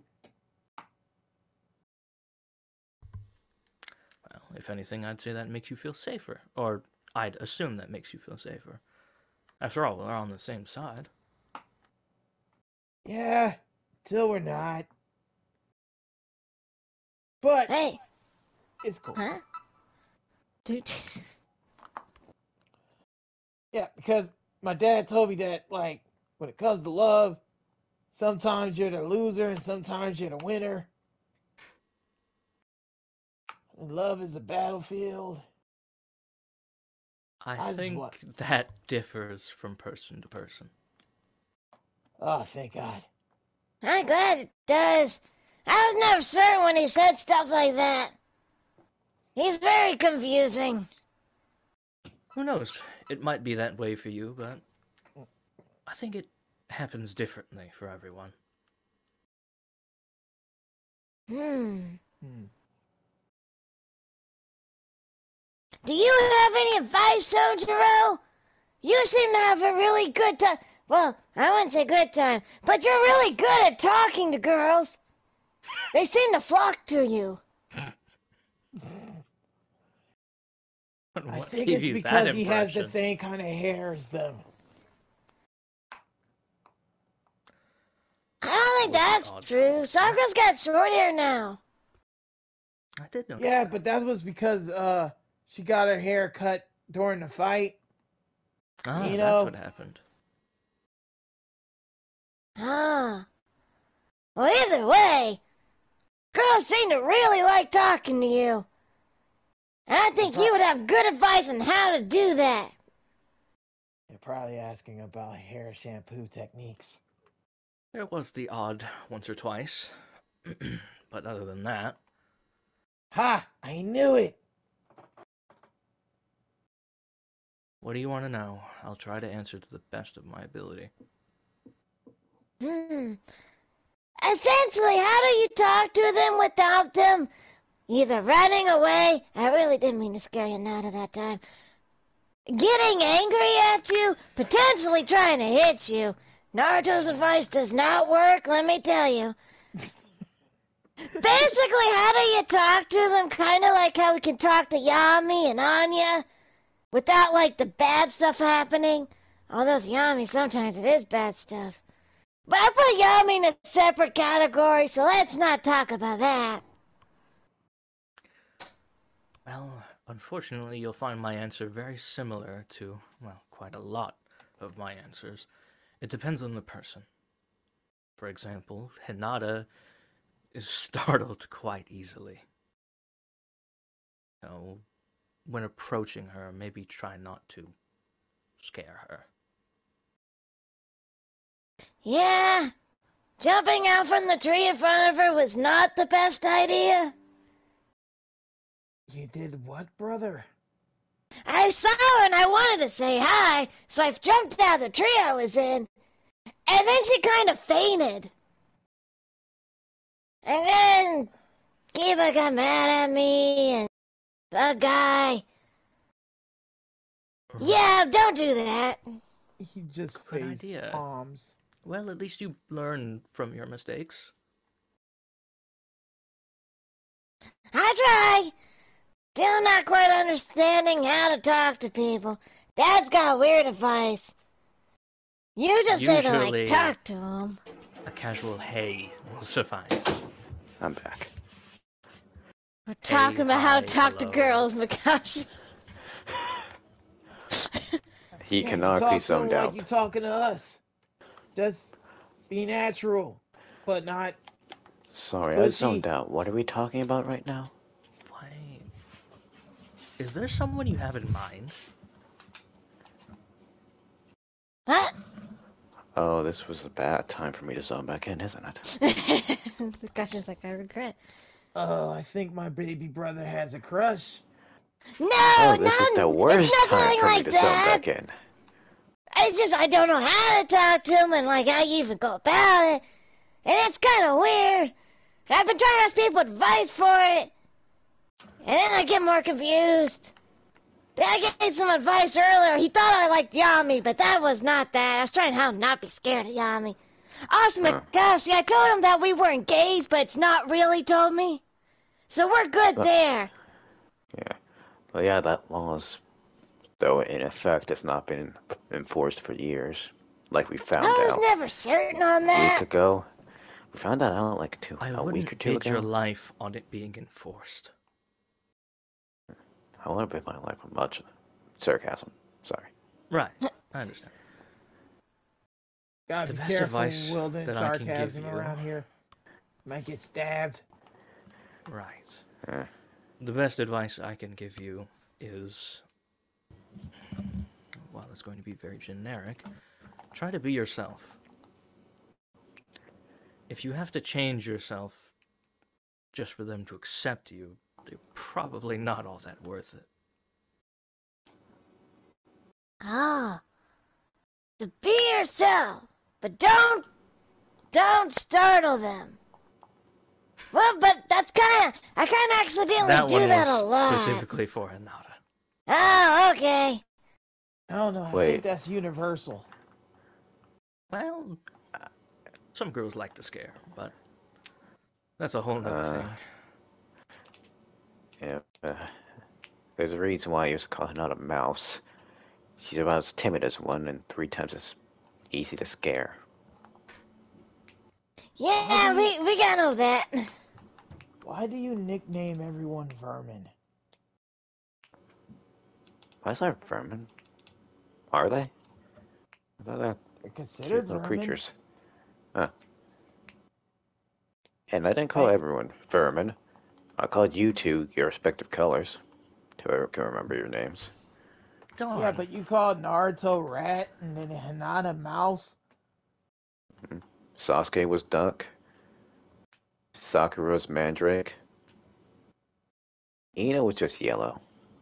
Well, if anything, I'd say that makes you feel safer. Or I'd assume that makes you feel safer. After all, we're on the same side. Yeah, till we're not. But Hey. it's cool. Huh? Dude. Yeah, because my dad told me that, like, when it comes to love, sometimes you're the loser and sometimes you're the winner. And love is a battlefield. I I just think want. that differs from person to person. Oh, thank God. I'm glad it does. I was never certain when he said stuff like that. He's very confusing. Who knows? It might be that way for you, but I think it happens differently for everyone. Hmm. Hmm. Do you have any advice, Sojiro? You seem to have a really good time. Well, I wouldn't say good time, but you're really good at talking to girls. They seem to flock to you. What I think gave it's you because that he has the impression? same kind of hair as them. I don't think That was an that's odd true. comment. Sakura's got short hair now. I did notice Yeah, that. but that was because uh she got her hair cut during the fight. Ah, you that's know- what happened. Ah. Well, either way, girls seem to really like talking to you. And I think you would have good advice on how to do that. You're probably asking about hair shampoo techniques. There was the odd once or twice. But other than that, Ha! I knew it! what do you want to know? I'll try to answer to the best of my ability. Hmm. Essentially, how do you talk to them without them either running away? I really didn't mean to scare you out of that time. Getting angry at you, potentially trying to hit you. Naruto's advice does not work, let me tell you. Basically, how do you talk to them? Kind of like how we can talk to Yami and Anya without, like, the bad stuff happening. Although with Yami, sometimes it is bad stuff. But I put Yami in a separate category, so let's not talk about that. Well, unfortunately, you'll find my answer very similar to, well, quite a lot of my answers. It depends on the person. For example, Hinata is startled quite easily. So, when approaching her, maybe try not to scare her. Yeah, jumping out from the tree in front of her was not the best idea. You did what, brother? I saw her and I wanted to say hi, so I jumped out of the tree I was in, and then she kind of fainted. And then Kiba got mad at me, and the guy. Yeah, don't do that. He just Good face idea. palms. Well, at least you learn from your mistakes. I try. Still not quite understanding how to talk to people. Dad's got weird advice. You just say to, Usually- like, talk to him. A casual hey will suffice. I'm back. We're talking about how hi, to talk to hello. girls, Makashi. He Yeah, cannot you be talk to him zoned like out. you talking to us. Just be natural, but not. Sorry, I Pussy. zoned out. What are we talking about right now? Why? Is there someone you have in mind? What? Oh, this was a bad time for me to zone back in, isn't it? Makashi's like, I regret. Oh, I think my baby brother has a crush. No, Oh, this is none- the worst it's time nothing for like me to that. zone back in. It's just I don't know how to talk to him and like how you even go about it. And it's kind of weird. And I've been trying to ask people advice for it. And then I get more confused. Then I gave some advice earlier. He thought I liked Yami, but that was not that. I was trying how not be scared of Yami. Also, Huh. Makashi, I told him that we were engaged, but it's not really told me. So we're good Well- there. Yeah. Well, yeah, that law's, though in effect, has not been enforced for years. Like we found I was out never certain on a that. week ago. We found that out like two, I a wouldn't week or two bid ago. your life on it being enforced. I want to live my life with much sarcasm. Sorry. Right, I understand. Gotta The be best careful advice wielding that I can give sarcasm you- around here. Might get stabbed. Right. Eh. The best advice I can give you is, while it's going to be very generic, try to be yourself. If you have to change yourself just for them to accept you, they're probably not all that worth it. Ah. To be yourself, but don't, don't startle them. Well, but that's kind of, I kind of accidentally That do one that a was lot. specifically for Hinata. Oh, okay. I don't know. I Wait. think that's universal. Well, some girls like the scare, but that's a whole nother Uh, thing. Yeah. Uh, there's a reason why I used to call her not a mouse. She's about as timid as one and three times as easy to scare. Yeah, we, we gotta know that. Why do you nickname everyone Vermin? Why is that vermin? Are they? I thought they're They're cute considered little vermin. creatures. Huh. And I didn't call Hey. everyone vermin. I called you two your respective colors. Whoever can remember your names. Darn. Yeah, but you called Naruto rat and then Hinata mouse. Sasuke was duck. Sakura was mandrake. Ina was just yellow.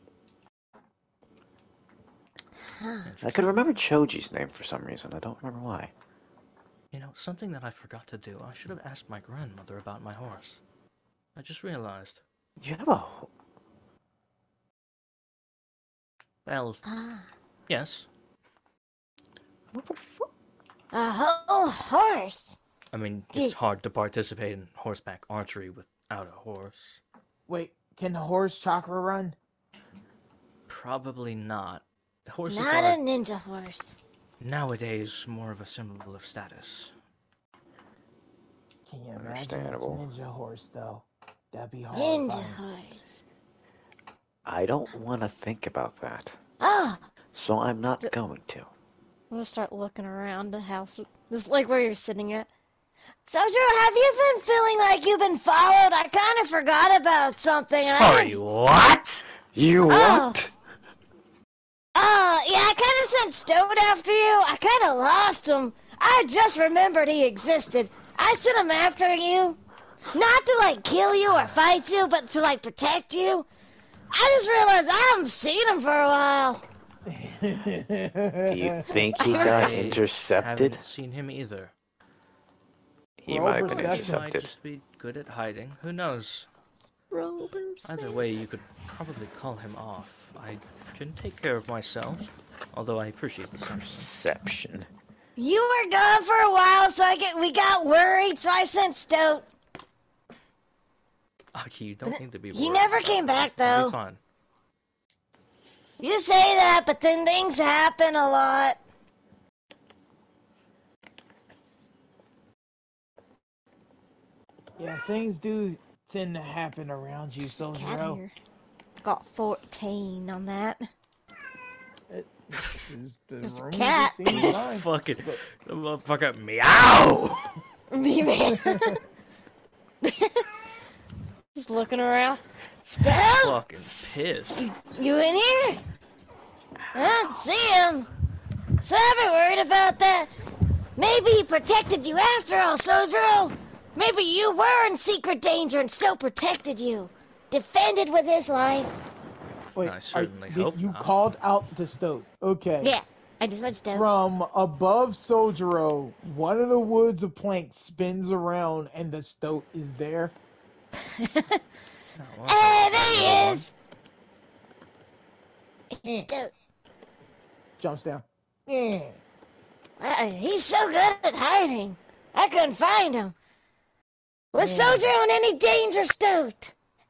Huh. I could remember Choji's name for some reason. I don't remember why. You know, something that I forgot to do. I should have asked my grandmother about my horse. I just realized. You have a ho- Well, Ah. yes. what the fuck? A whole horse. I mean, Gee. it's hard to participate in horseback archery without a horse. Wait, can the horse chakra run? Probably not. Horses Not are, a ninja horse. nowadays, more of a symbol of status. Can you imagine a Understandable. ninja horse though? That'd be Ninja horrifying. horse. I don't want to think about that. Oh, So I'm not The- going to. I'm gonna start looking around the house. This is like where you're sitting at. So, Drew, have you been feeling like you've been followed? I kind of forgot about something. and I Sorry, didn't- what? You Oh. what? Oh, yeah, I kind of sent Stoat after you. I kind of lost him. I just remembered he existed. I sent him after you. Not to, like, kill you or fight you, but to, like, protect you. I just realized I haven't seen him for a while. Do you think he I got intercepted? haven't seen him either. He Roll might have been perception. He might intercepted. just be good at hiding. Who knows? Rovers. Either way, you could probably call him off. I can take care of myself, although I appreciate the service. Perception. You were gone for a while, so I get we got worried, so I sent Stoat. Aki, you don't need to be worried. He never came back, I'll though. be fine. You say that, but then things happen a lot. Yeah, things do tend to happen around you, Cat Sojiro. here. Got fourteen on that. Is the Just a room cat. just seems fine. Fucking, the motherfucker, meow! Me, man. Just looking around. Stoat, Fucking pissed. you, you in here? I don't see him. So I've been worried about that. Maybe he protected you after all, Sojiro. Maybe you were in secret danger and still protected you. Defended with his life. Wait, I are- certainly did- hope you not. called out to Stoat. Okay. Yeah, I just went Stoat. From above Sojiro, one of the woods of planks spins around and the Stoat is there. Oh, well, Hey, there another he one. is. It's Stoat. Jumps down. Yeah. Uh, he's so good at hiding. I couldn't find him. Was Yeah. Sojiro in any danger, Stoat?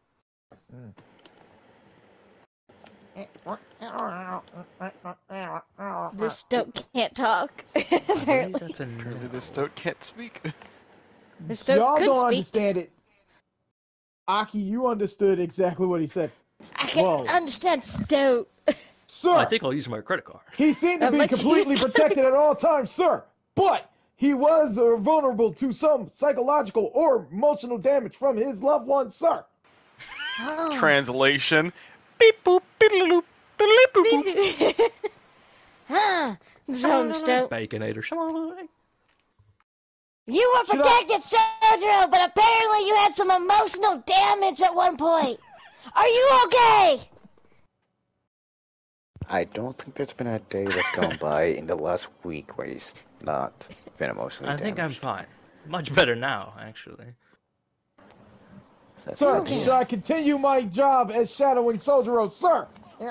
This Stoat can't talk. I believe Apparently. that's a no. Maybe this Stoat can't speak. The Stoat Y'all could don't speak. understand it. Aki, you understood exactly what he said. I Whoa. can't understand Stout. Sir, I think I'll use my credit card. he seemed to I'm be like- completely protected at all times, sir. But he was uh, vulnerable to some psychological or emotional damage from his loved ones, sir. Oh. Translation. Beep boop beep-a-loop, beep-a-loop, boop boop. Huh. So Stout. Baconator. You were Should I- protected, Sojiro, but apparently you had some emotional damage at one point. Are you okay? I don't think there's been a day that's gone by in the last week where he's not been emotionally I think I'm damaged. fine. Much better now, actually. That's Sir, good to should hear. I continue my job as shadowing Sojiro, sir?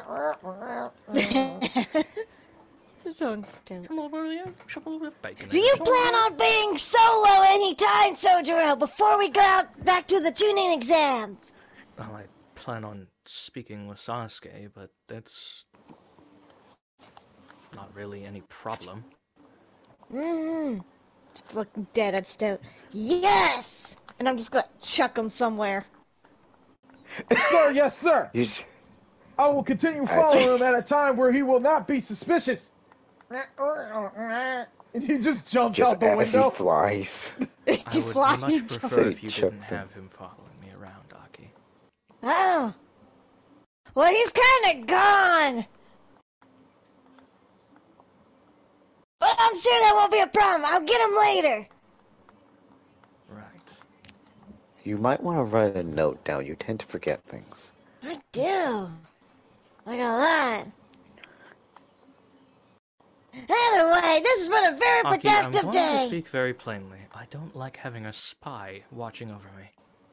So Stout. Baconator. Do you plan on being solo anytime, Sojiro, before we go out back to the tuning exams? Well, I plan on speaking with Sasuke, but that's not really any problem. Mm-hmm. Just looking dead at Stout. Yes! And I'm just gonna chuck him somewhere. Sir, yes, sir. You s- I will continue following him at a time where he will not be suspicious. And he just jumps just out the as window. he flies. I He would flies much and prefer Say if you chuck didn't them. have him following me around, Aki. Oh. Well, he's kind of gone. But I'm sure that won't be a problem. I'll get him later. Right. You might want to write a note down. You tend to forget things. I do. Like a lot. Either way, this has been a very Aki, I'm productive going day. to speak very plainly. I don't like having a spy watching over me.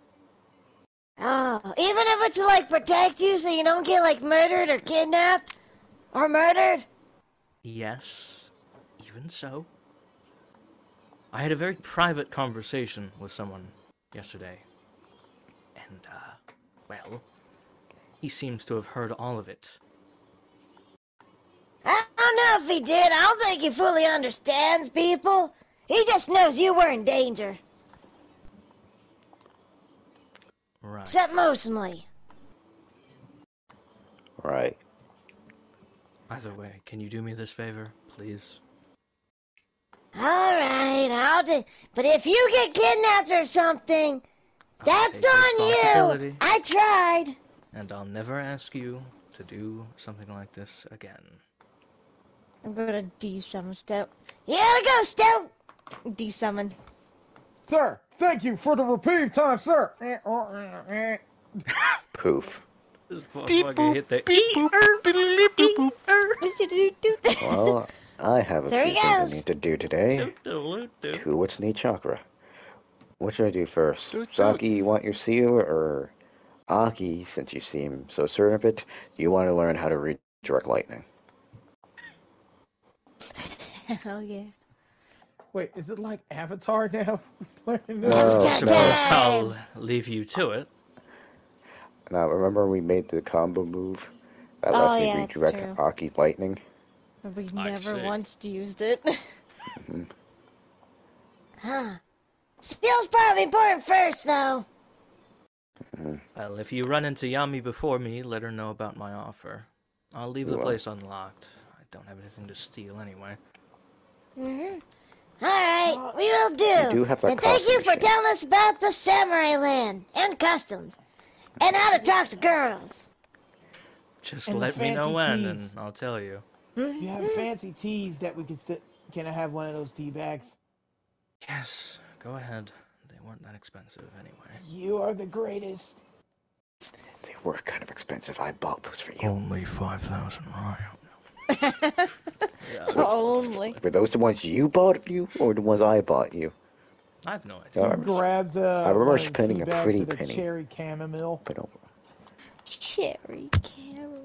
Oh, even if it's to, like, protect you so you don't get, like, murdered or kidnapped? Or murdered? Yes, even so. I had a very private conversation with someone yesterday. And, uh, well, he seems to have heard all of it. I don't know if he did. I don't think he fully understands people. He just knows you were in danger. Right. Except emotionally. Right. Either way, can you do me this favor, please? Alright, I'll do. But if you get kidnapped or something, I'll that's take on you. responsibility, I tried. and I'll never ask you to do something like this again. I'm gonna de-summon Stout. You gotta go, Stout! De-summon. Sir, thank you for the reprieve time, sir. Poof. This Beep motherfucker boop hit the beep boop beep-a-loop, boop boop. Well, I have a There few he things I goes. need to do today. Two what's need chakra. What should I do first? Doot, doot. Saki, you want your seal, or Aki, since you seem so certain of it, you want to learn how to redirect lightning? Hell yeah. Wait, is it like Avatar now? Playing this? No. I Time. suppose I'll leave you to it. Now, remember we made the combo move that Oh, lets me yeah, that's redirect true. Aki's lightning? We I never see. once used it. Mhm. Huh. Steel's probably important first, though. Well, if you run into Yami before me, let her know about my offer. I'll leave the Well. place unlocked. I don't have anything to steal anyway. Mm-hmm. Alright, we will do. You do have that and thank coffee you for machine. telling us about the samurai land and customs. And how to talk to girls. Just And the let me know fancy when, teas. and I'll tell you. You have fancy teas that we could st- Can I have one of those tea bags? Yes, go ahead. They weren't that expensive anyway. You are the greatest. They were kind of expensive. I bought those for you. Only five thousand right. Yeah, Only. Were those the ones you bought you, or the ones I bought you? I have no I idea. Who remember, grabs a I remember one of the spending tea a bags pretty of the penny. cherry chamomile? but don't. Cherry caramel.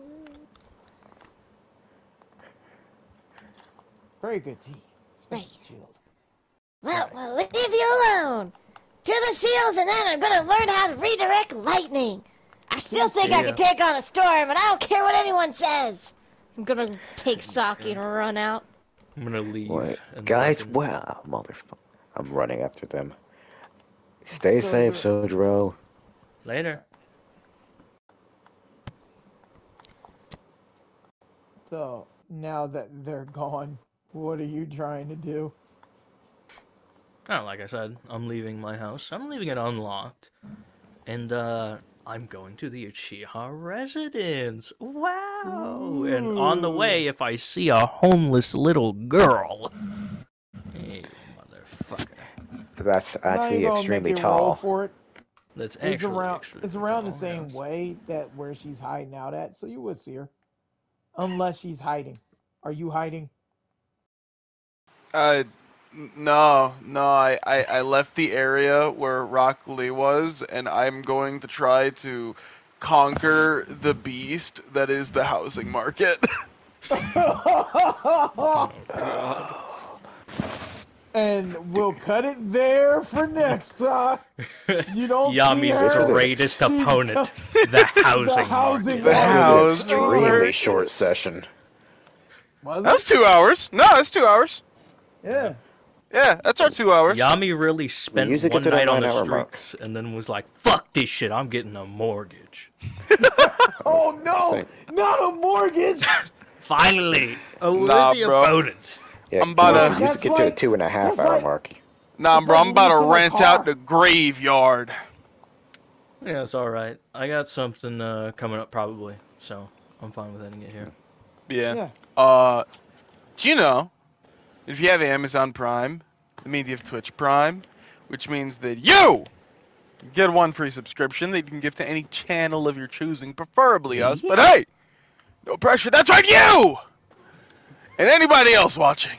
Very good tea. Spicy Right. chilled. Well, we'll leave you alone. To the seals, and then I'm gonna learn how to redirect lightning. I still think I See can ya. take on a storm, and I don't care what anyone says. I'm gonna take Saki and run out. I'm gonna leave. What? and Guys, fucking- wow, motherfucker. I'm running after them. Stay So safe, good. Sojiro. Later. So now that they're gone, what are you trying to do? Oh, like I said, I'm leaving my house. I'm leaving it unlocked. And, uh, I'm going to the Uchiha residence. Wow! And on the Ooh. way, if I see a homeless little girl. Hey, motherfucker. That's I'm not actually even gonna extremely make you roll tall. for it. That's It's actually around. extremely It's around the tall, same yes. way that where she's hiding out at, so you would see her, unless she's hiding. Are you hiding? Uh, n- no, no. I, I, I left the area where Rock Lee was, and I'm going to try to conquer the beast that is the housing market. Oh, God. And we'll cut it there for next time. You don't see Yami's her. greatest She's opponent, co- the housing, the housing market. The That market. was house an extremely market. short session. Was That was it? two hours. No, that's two hours. Yeah. Yeah, that's our two hours. Yami really spent usually one get to the night on the nine-hour mark. streets and then was like, fuck this shit, I'm getting a mortgage. Oh no! Same. Not a mortgage. Finally, a Nah, worthy bro. opponent. Yeah, I'm about Kenneth, to- you used That's to get to the like- two and a half that's hour like- mark. Nah, It's bro, like I'm about to leasing a rent car. out the graveyard. Yeah, it's alright. I got something uh, coming up probably, so I'm fine with ending it here. Yeah. Yeah. Uh, do you know, if you have Amazon Prime, it means you have Twitch Prime, which means that you get one free subscription that you can give to any channel of your choosing, preferably us. But hey, no pressure. That's right, you! And anybody else watching.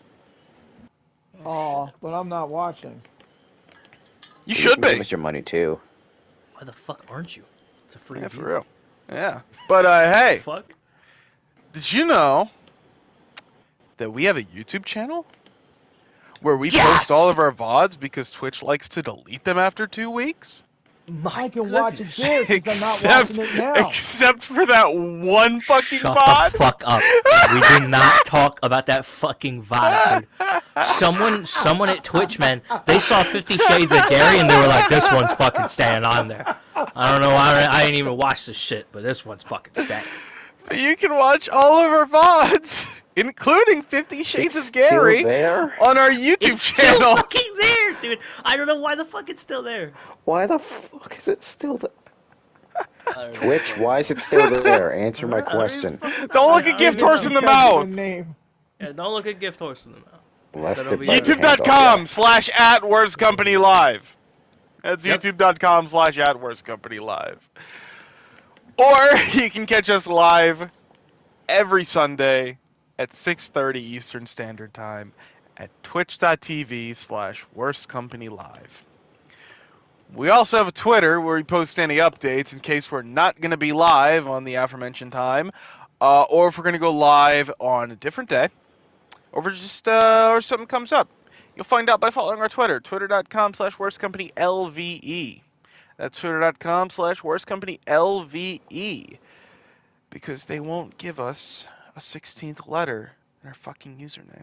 Oh, but I'm not watching. You You should can give be. us your money too. Why the fuck aren't you? It's a free Yeah, view. for real. Yeah. But uh, hey, Fuck. did you know that we have a YouTube channel where we Yes! post all of our V O Ds because Twitch likes to delete them after two weeks? My I can watch it goodness. there since I'm not Except, watching it now. except for that one fucking Shut V O D. the fuck up. We do not talk about that fucking V O D, dude. Someone, someone at Twitch, man, they saw Fifty Shades of Gary and they were like, this one's fucking staying on there. I don't know, I, I didn't even watch this shit, but this one's fucking staying. You can watch all of our V O Ds, including Fifty Shades It's of Gary, still there? on our YouTube It's channel. still fucking there, dude. I don't know why the fuck it's still there. Why the fuck is it still there? I don't know. Twitch, why is it still there? Answer my I don't even question. fucking know. Don't look I- at I Gift don't Horse know. in the Because of mouth. the name. Yeah, don't look at Gift Horse in the mouth. Lester That'll be Button YouTube handle, YouTube.com yeah. slash at Worst Company Live. That's Yep. YouTube.com slash at Worst Company Live. Or you can catch us live every Sunday at six thirty Eastern Standard Time at twitch.tv slash Worst Company Live. We also have a Twitter where we post any updates in case we're not going to be live on the aforementioned time, uh, or if we're going to go live on a different day, or if it's just uh, or something comes up. You'll find out by following our Twitter, twitter.com slash Worst Company LVE. That's twitter.com slash Worst Company LVE. Because they won't give us a sixteenth letter in our fucking username.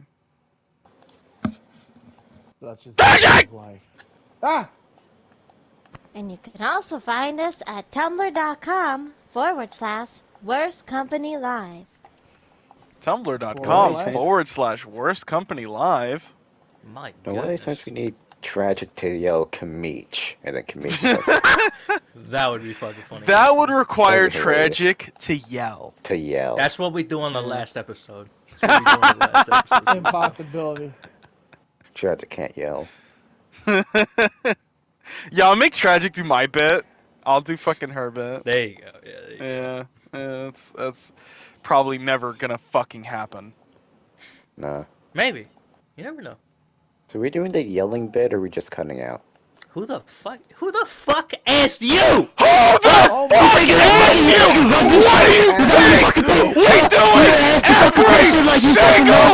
Such is Magic! life. Ah! And you can also find us at tumblr.com forward slash Worst Company Live. Tumblr.com Forward forward slash Worst Company Live. My No, one of these goodness. times we need Tragic to yell Kameech, and then Kameech That would be fucking funny. That would require That'd be hilarious. Tragic to yell. to yell. That's what we do on the last episode. That's what we do on the last episode. Impossibility. Tragic can't yell. Yeah, I'll make Tragic do my bit. I'll do fucking her bit. There you go. Yeah, there you go. Yeah, yeah, that's that's probably never gonna fucking happen. Nah. Maybe. You never know. So are we doing the yelling bit, or are we just cutting out? Who the fuck? Who the fuck asked you? Who the Oh my fuck asked you? What do you think we do every single